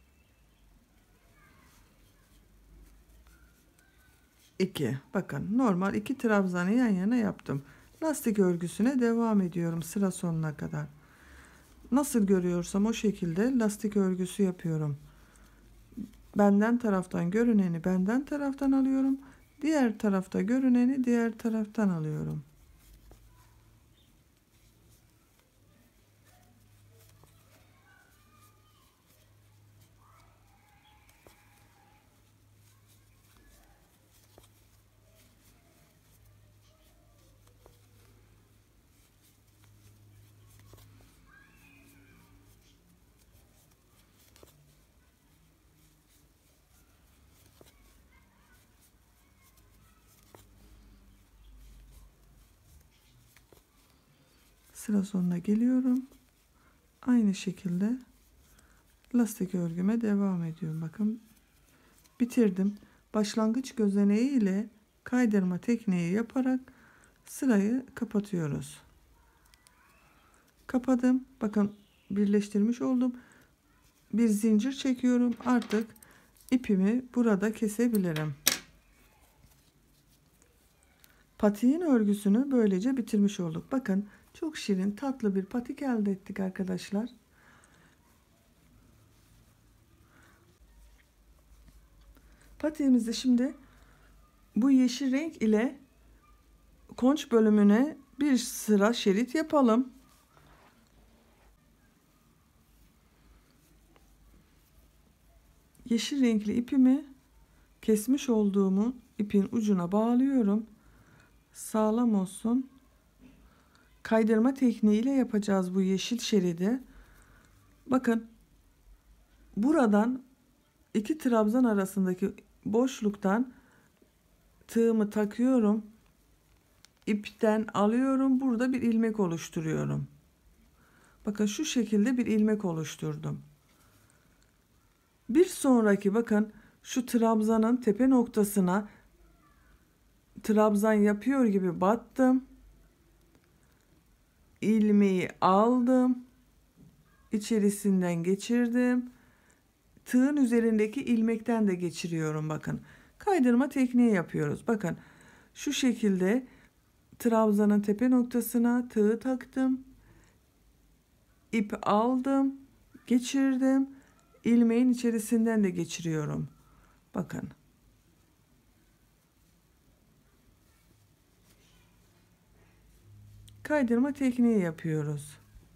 iki. Bakın normal iki trabzanı yan yana yaptım. Lastik örgüsüne devam ediyorum sıra sonuna kadar. Nasıl görüyorsam o şekilde lastik örgüsü yapıyorum. Benden taraftan görüneni benden taraftan alıyorum. Diğer tarafta görüneni diğer taraftan alıyorum. Sıra sonuna geliyorum. Aynı şekilde lastik örgüme devam ediyorum. Bakın bitirdim. Başlangıç gözeneği ile kaydırma tekniği yaparak sırayı kapatıyoruz. Kapadım. Bakın birleştirmiş oldum. Bir zincir çekiyorum. Artık ipimi burada kesebilirim. Patiğin örgüsünü böylece bitirmiş olduk. Bakın çok şirin tatlı bir patik elde ettik arkadaşlar. Patiğimizi şimdi bu yeşil renk ile konç bölümüne bir sıra şerit yapalım. Yeşil renkli ipimi kesmiş olduğumu ipin ucuna bağlıyorum. Sağlam olsun. Kaydırma tekniğiyle yapacağız bu yeşil şeridi. Bakın buradan iki trabzan arasındaki boşluktan tığımı takıyorum. İpten alıyorum. Burada bir ilmek oluşturuyorum. Bakın şu şekilde bir ilmek oluşturdum. Bir sonraki bakın şu trabzanın tepe noktasına trabzan yapıyor gibi battım. İlmeği aldım. İçerisinden geçirdim. Tığın üzerindeki ilmekten de geçiriyorum bakın. Kaydırma tekniği yapıyoruz. Bakın şu şekilde trabzanın tepe noktasına tığı taktım. İp aldım. Geçirdim. İlmeğin içerisinden de geçiriyorum. Bakın. Kaydırma tekniği yapıyoruz.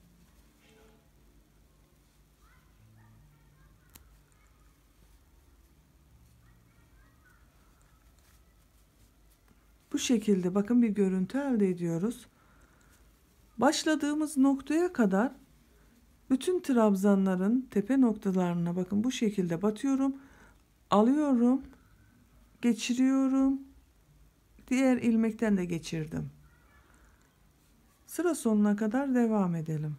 Bu şekilde bakın bir görüntü elde ediyoruz. Başladığımız noktaya kadar bütün trabzanların tepe noktalarına bakın bu şekilde batıyorum. Alıyorum. Geçiriyorum. Diğer ilmekten de geçirdim. Sıra sonuna kadar devam edelim.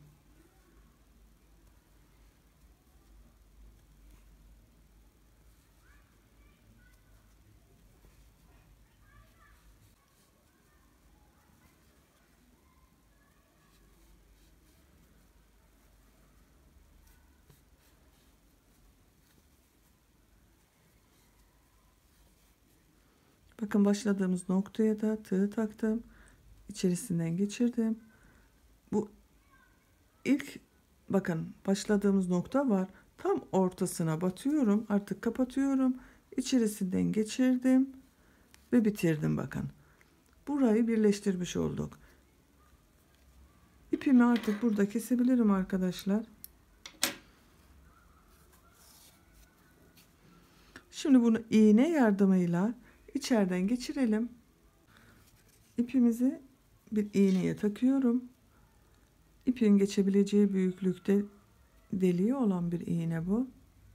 Bakın başladığımız noktaya da tığ taktım. İçerisinden geçirdim. Bu ilk bakın başladığımız nokta var. Tam ortasına batıyorum. Artık kapatıyorum. İçerisinden geçirdim ve bitirdim bakın. Burayı birleştirmiş olduk. İpimi artık burada kesebilirim arkadaşlar. Şimdi bunu iğne yardımıyla içeriden geçirelim. İpimizi bir iğneye takıyorum. İpin geçebileceği büyüklükte deliği olan bir iğne bu.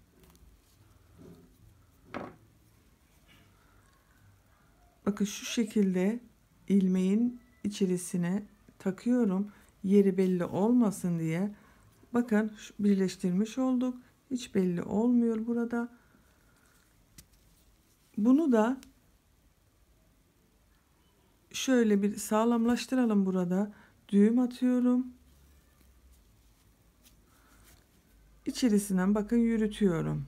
Bakın şu şekilde ilmeğin içerisine takıyorum. Yeri belli olmasın diye. Bakın birleştirmiş olduk. Hiç belli olmuyor burada. Bunu da şöyle bir sağlamlaştıralım burada. Düğüm atıyorum. İçerisinden bakın yürütüyorum.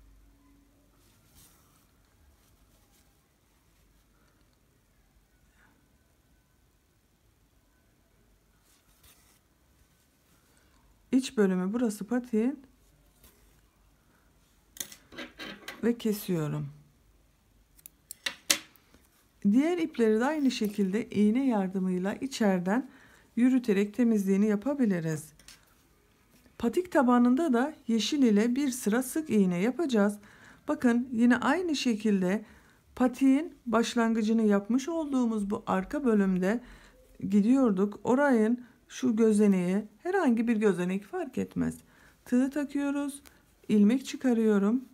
İç bölümü burası patiğin ve kesiyorum. Diğer ipleri de aynı şekilde iğne yardımıyla içeriden yürüterek temizliğini yapabiliriz. Patik tabanında da yeşil ile bir sıra sık iğne yapacağız. Bakın yine aynı şekilde patiğin başlangıcını yapmış olduğumuz bu arka bölümde gidiyorduk. Orayın şu gözeneği, herhangi bir gözenek fark etmez. Tığ takıyoruz. İlmek çıkarıyorum.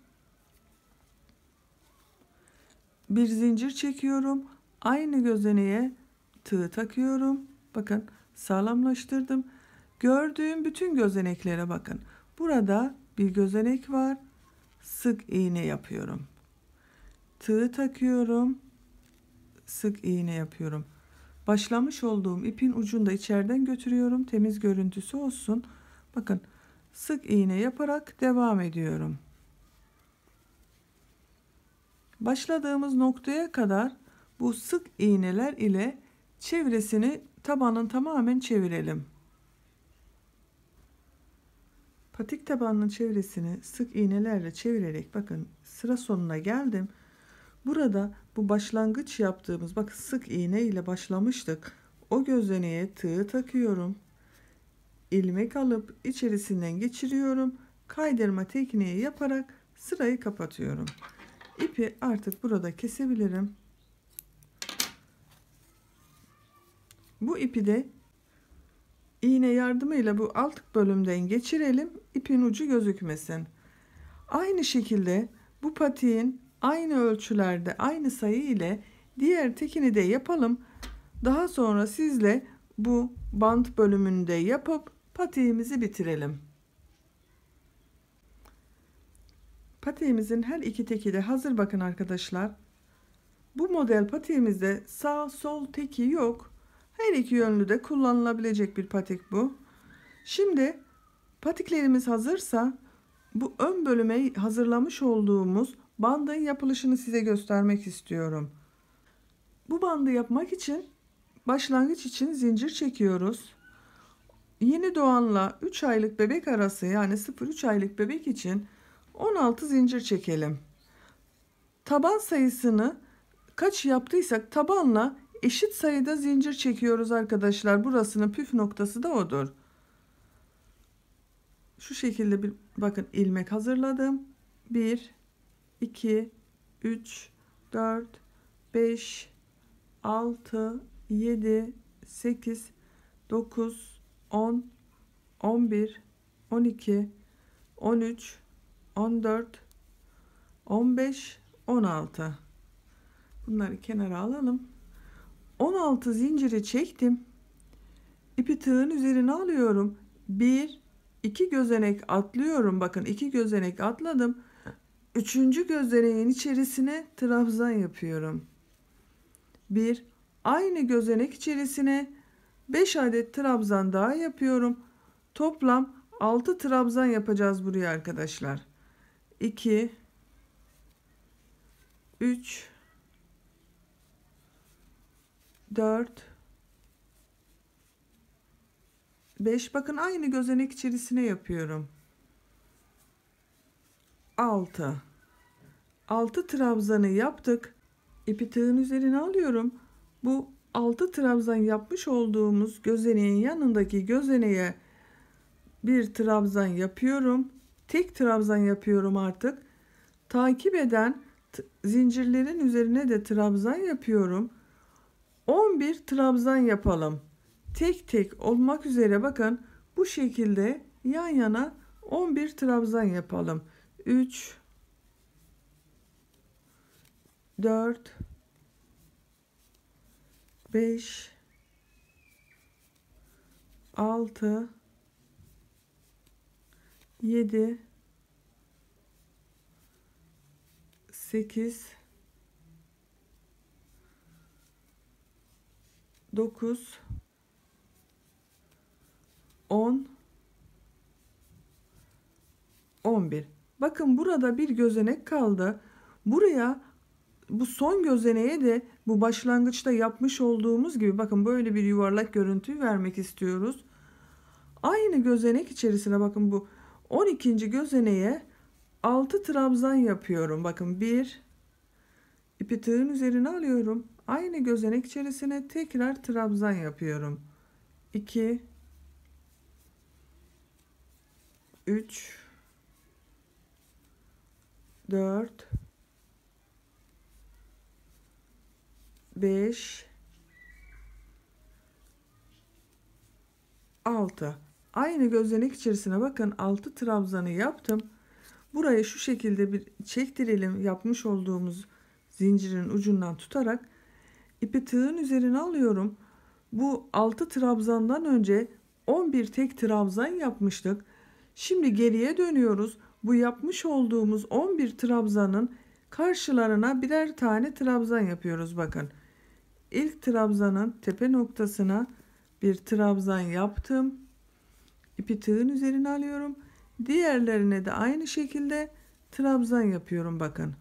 Bir zincir çekiyorum. Aynı gözeneğe tığ takıyorum. Bakın sağlamlaştırdım. Gördüğüm bütün gözeneklere bakın. Burada bir gözenek var. Sık iğne yapıyorum. Tığ takıyorum. Sık iğne yapıyorum. Başlamış olduğum ipin ucunu da içeriden götürüyorum. Temiz görüntüsü olsun. Bakın sık iğne yaparak devam ediyorum. Başladığımız noktaya kadar bu sık iğneler ile çevresini tabanın tamamen çevirelim. Patik tabanının çevresini sık iğnelerle çevirerek bakın sıra sonuna geldim. Burada bu başlangıç yaptığımız bakın sık iğne ile başlamıştık. O gözeneğe tığ takıyorum. İlmek alıp içerisinden geçiriyorum. Kaydırma tekniği yaparak sırayı kapatıyorum. İpi artık burada kesebilirim. Bu ipi de iğne yardımıyla bu alt bölümden geçirelim. İpin ucu gözükmesin. Aynı şekilde bu patiğin aynı ölçülerde aynı sayı ile diğer tekini de yapalım. Daha sonra sizle bu bant bölümünde yapıp patiğimizi bitirelim. Patiğimizin her iki teki de hazır, bakın arkadaşlar. Bu model patiğimizde sağ sol teki yok. Her iki yönlü de kullanılabilecek bir patik bu. Şimdi patiklerimiz hazırsa bu ön bölüme hazırlamış olduğumuz bandın yapılışını size göstermek istiyorum. Bu bandı yapmak için başlangıç için zincir çekiyoruz. Yeni doğanla üç aylık bebek arası, yani sıfır üç aylık bebek için on altı zincir çekelim. Taban sayısını kaç yaptıysak tabanla eşit sayıda zincir çekiyoruz arkadaşlar. Burasının püf noktası da odur. Şu şekilde bir bakın ilmek hazırladım. bir iki üç dört beş altı yedi sekiz dokuz on on bir on iki on üç on dört on beş on altı. Bunları kenara alalım. on altı zinciri çektim. İpi tığın üzerine alıyorum. bir iki gözenek atlıyorum. Bakın iki gözenek atladım. Üçüncü gözeneğin içerisine trabzan yapıyorum. bir aynı gözenek içerisine beş adet trabzan daha yapıyorum. Toplam altı trabzan yapacağız buraya arkadaşlar. iki üç dört beş, bakın aynı gözenek içerisine yapıyorum. altı altı trabzanı yaptık. İpi tığın üzerine alıyorum. Bu altı trabzan yapmış olduğumuz gözeneğin yanındaki gözeneğe bir trabzan yapıyorum. Tek trabzan yapıyorum artık. Takip eden zincirlerin üzerine de trabzan yapıyorum. on bir trabzan yapalım. Tek tek olmak üzere bakın bu şekilde yan yana on bir trabzan yapalım. üç dört beş altı yedi sekiz dokuz on on bir. Bakın burada bir gözenek kaldı. Buraya, bu son gözeneğe de bu başlangıçta yapmış olduğumuz gibi bakın böyle bir yuvarlak görüntü vermek istiyoruz. Aynı gözenek içerisine bakın bu on ikinci gözeneğe altı trabzan yapıyorum. Bakın bir, ipi tığın üzerine alıyorum. Aynı gözenek içerisine tekrar trabzan yapıyorum. iki üç dört beş altı. Aynı gözenek içerisine bakın altı trabzanı yaptım. Burayı şu şekilde bir çektirelim, yapmış olduğumuz zincirin ucundan tutarak ipi tığın üzerine alıyorum. Bu altı trabzandan önce on bir tek trabzan yapmıştık. Şimdi geriye dönüyoruz. Bu yapmış olduğumuz on bir trabzanın karşılarına birer tane trabzan yapıyoruz bakın. İlk trabzanın tepe noktasına bir trabzan yaptım. İpi tığın üzerine alıyorum. Diğerlerine de aynı şekilde trabzan yapıyorum bakın.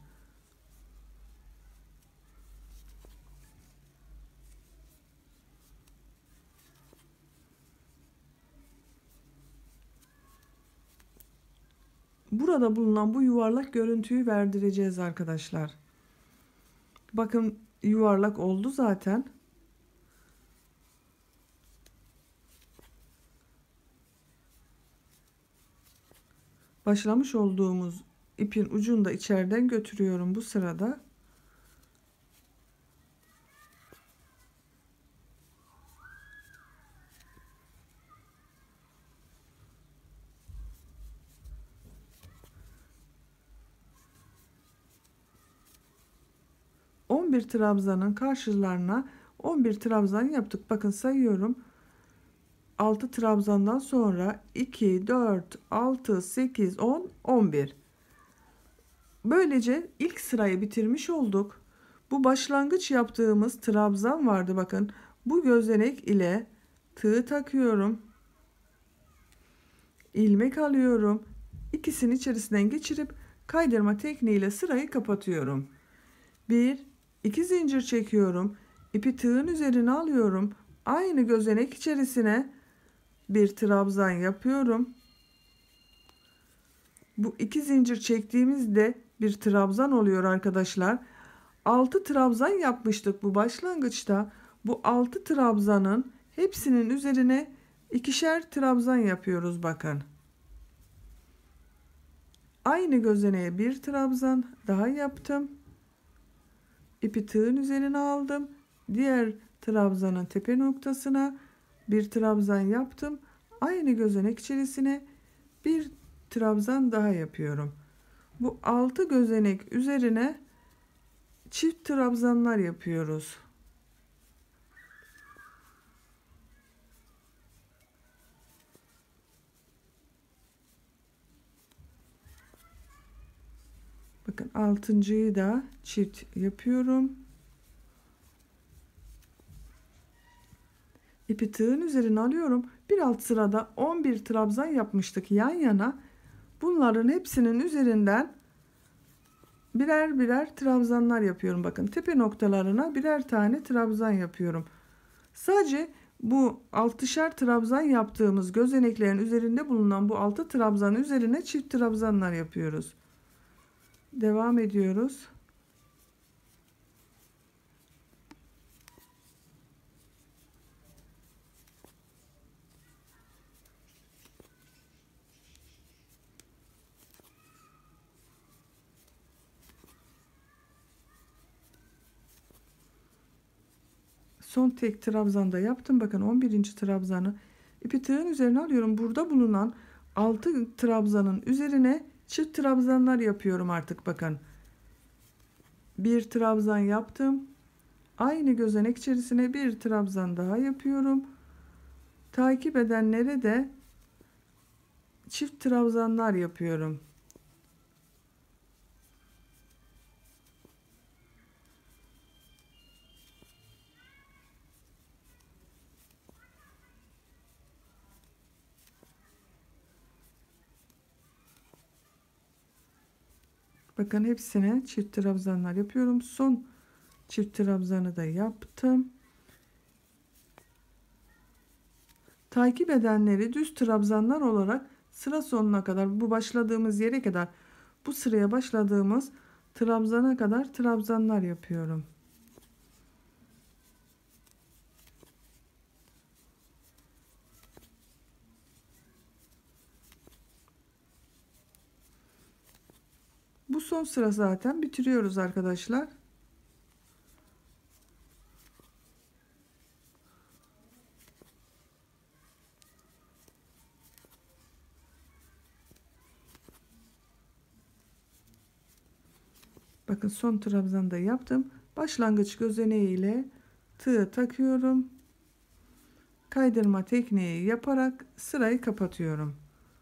Burada bulunan bu yuvarlak görüntüyü verdireceğiz arkadaşlar. Bakın yuvarlak oldu zaten. Başlamış olduğumuz ipin ucunu da içeriden götürüyorum bu sırada. on bir trabzanın karşılarına on bir trabzan yaptık. Bakın sayıyorum. altı trabzandan sonra iki, dört, altı, sekiz, on, on bir. Böylece ilk sırayı bitirmiş olduk. Bu başlangıç yaptığımız trabzan vardı. Bakın bu gözenek ile tığ takıyorum. İlmek alıyorum. İkisini içerisinden geçirip kaydırma tekniğiyle sırayı kapatıyorum. bir, iki zincir çekiyorum. İpi tığın üzerine alıyorum. Aynı gözenek içerisine bir trabzan yapıyorum. Bu iki zincir çektiğimizde bir trabzan oluyor arkadaşlar. altı trabzan yapmıştık bu başlangıçta. Bu altı trabzanın hepsinin üzerine ikişer trabzan yapıyoruz bakın. Aynı gözeneğe bir trabzan daha yaptım. İpi tığın üzerine aldım. Diğer trabzanın tepe noktasına bir trabzan yaptım. Aynı gözenek içerisine bir trabzan daha yapıyorum. Bu altı gözenek üzerine çift trabzanlar yapıyoruz. Bakın altıncıyı da çift yapıyorum. İpi tığın üzerine alıyorum. Bir alt sırada on bir trabzan yapmıştık yan yana. Bunların hepsinin üzerinden birer birer trabzanlar yapıyorum. Bakın tepe noktalarına birer tane trabzan yapıyorum. Sadece bu altışar trabzan yaptığımız gözeneklerin üzerinde bulunan bu altı trabzan üzerine çift trabzanlar yapıyoruz. Devam ediyoruz. Son tek trabzanda yaptım. Bakın on birinci trabzanı ipi tığın üzerine alıyorum. Burada bulunan altı trabzanın üzerine çift trabzanlar yapıyorum artık bakın. Bir trabzan yaptım. Aynı gözenek içerisine bir trabzan daha yapıyorum. Takip edenlere de çift trabzanlar yapıyorum. Bakın hepsine çift trabzanlar yapıyorum. Son çift trabzanı da yaptım. Takip edenleri düz trabzanlar olarak sıra sonuna kadar, bu başladığımız yere kadar, bu sıraya başladığımız trabzana kadar trabzanlar yapıyorum. Bu son sıra zaten bitiriyoruz arkadaşlar. Bakın son trabzanı da yaptım. Başlangıç gözeneği ile tığ takıyorum. Kaydırma tekniği yaparak sırayı kapatıyorum.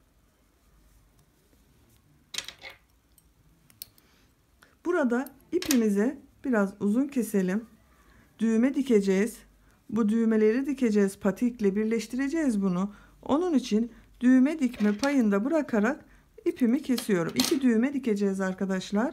Burada ipimizi biraz uzun keselim. Düğme dikeceğiz. Bu düğmeleri dikeceğiz. Patikle birleştireceğiz bunu. Onun için düğme dikme payında bırakarak ipimi kesiyorum. İki düğme dikeceğiz arkadaşlar.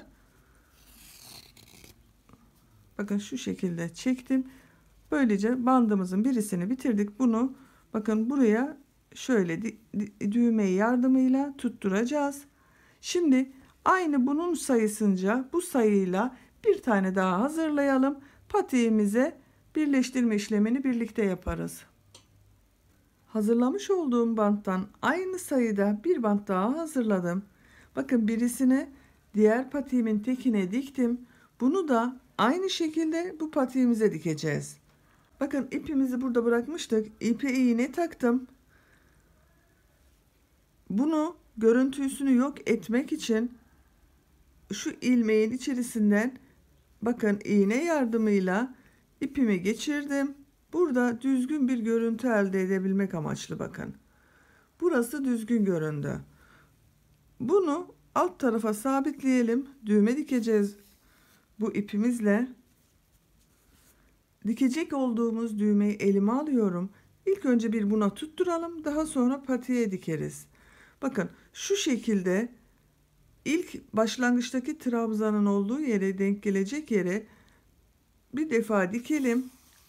Bakın şu şekilde çektim. Böylece bandımızın birisini bitirdik. Bunu bakın buraya şöyle düğmeyi yardımıyla tutturacağız. Şimdi aynı bunun sayısınca bu sayıyla bir tane daha hazırlayalım. Patiğimize birleştirme işlemini birlikte yaparız. Hazırlamış olduğum banttan aynı sayıda bir bant daha hazırladım. Bakın birisini Diğer patiğimin tekine diktim. Bunu da aynı şekilde bu patiğimize dikeceğiz. Bakın ipimizi burada bırakmıştık. İpe iğne taktım. Bunu görüntüsünü yok etmek için şu ilmeğin içerisinden bakın iğne yardımıyla ipimi geçirdim. Burada düzgün bir görüntü elde edebilmek amaçlı bakın. Burası düzgün göründü. Bunu alt tarafa sabitleyelim. Düğme dikeceğiz bu ipimizle. Dikecek olduğumuz düğmeyi elime alıyorum. İlk önce bir buna tutturalım. Daha sonra patiğe dikeriz. Bakın şu şekilde ilk başlangıçtaki trabzanın olduğu yere denk gelecek yere bir defa dikelim.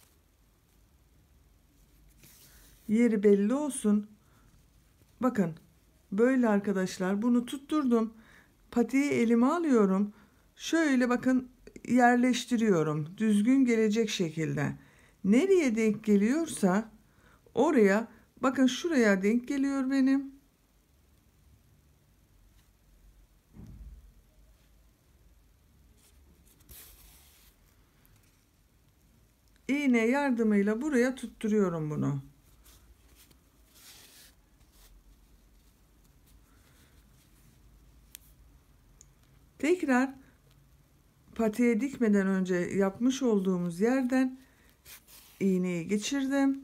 Yeri belli olsun. Bakın böyle arkadaşlar, bunu tutturdum. Patiği elime alıyorum. Şöyle bakın yerleştiriyorum. Düzgün gelecek şekilde. Nereye denk geliyorsa oraya, bakın şuraya denk geliyor benim. İğne yardımıyla buraya tutturuyorum bunu. Tekrar patiğe dikmeden önce yapmış olduğumuz yerden iğneyi geçirdim.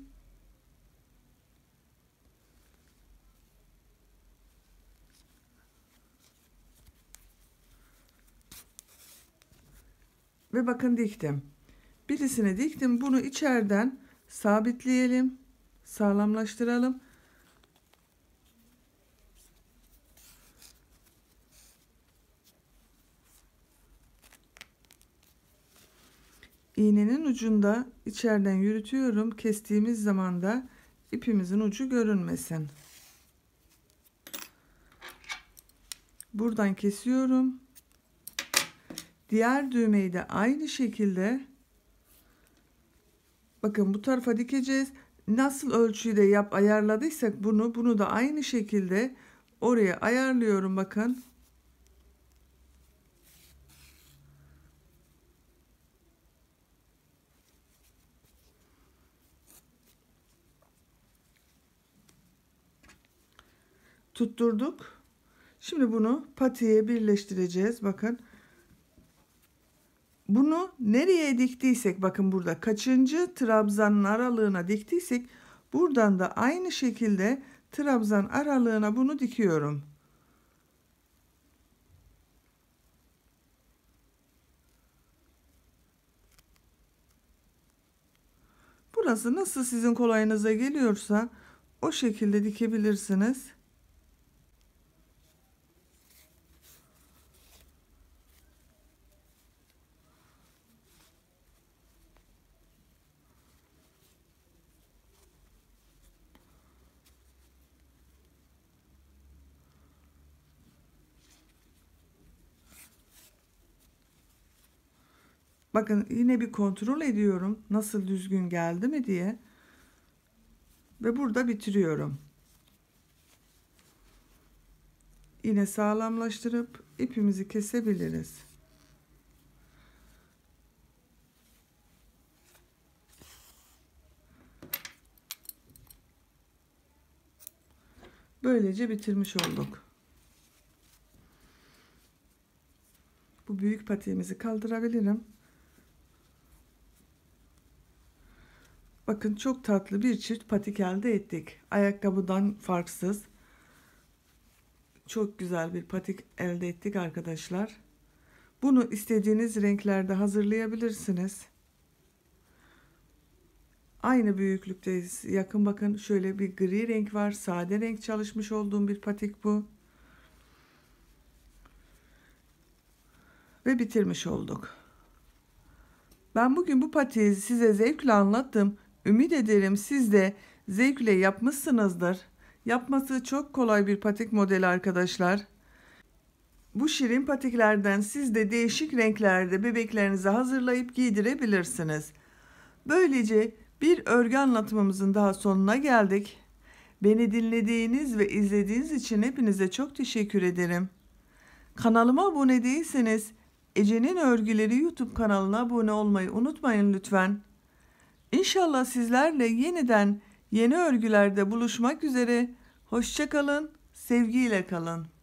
Ve bakın diktim. Birisini diktim. Bunu içeriden sabitleyelim. Sağlamlaştıralım. İğnenin ucunda içeriden yürütüyorum. Kestiğimiz zaman da ipimizin ucu görünmesin. Buradan kesiyorum. Diğer düğmeyi de aynı şekilde bakın bu tarafa dikeceğiz. Nasıl ölçüyü de yap ayarladıysak bunu bunu da aynı şekilde oraya ayarlıyorum bakın. Tutturduk. Şimdi bunu patiğe birleştireceğiz. Bakın. Bunu nereye diktiysek, bakın burada kaçıncı trabzanın aralığına diktiysek buradan da aynı şekilde trabzan aralığına bunu dikiyorum. Burası nasıl sizin kolayınıza geliyorsa o şekilde dikebilirsiniz. Bakın yine bir kontrol ediyorum nasıl düzgün geldi mi diye. Ve burada bitiriyorum. Yine sağlamlaştırıp ipimizi kesebiliriz. Böylece bitirmiş olduk. Bu büyük patiğimizi kaldırabilirim. Bakın çok tatlı bir çift patik elde ettik. Ayakkabıdan farksız. Çok güzel bir patik elde ettik arkadaşlar. Bunu istediğiniz renklerde hazırlayabilirsiniz. Aynı büyüklükteyiz. Yakın bakın, şöyle bir gri renk var. Sade renk çalışmış olduğum bir patik bu. Ve bitirmiş olduk. Ben bugün bu patiği size zevkle anlattım. Ümit ederim siz de zevkle yapmışsınızdır. Yapması çok kolay bir patik modeli arkadaşlar. Bu şirin patiklerden siz de değişik renklerde bebeklerinize hazırlayıp giydirebilirsiniz. Böylece bir örgü anlatımımızın daha sonuna geldik. Beni dinlediğiniz ve izlediğiniz için hepinize çok teşekkür ederim. Kanalıma abone değilseniz Ece'nin Örgüleri YouTube kanalına abone olmayı unutmayın lütfen. İnşallah sizlerle yeniden yeni örgülerde buluşmak üzere. Hoşça kalın, sevgiyle kalın.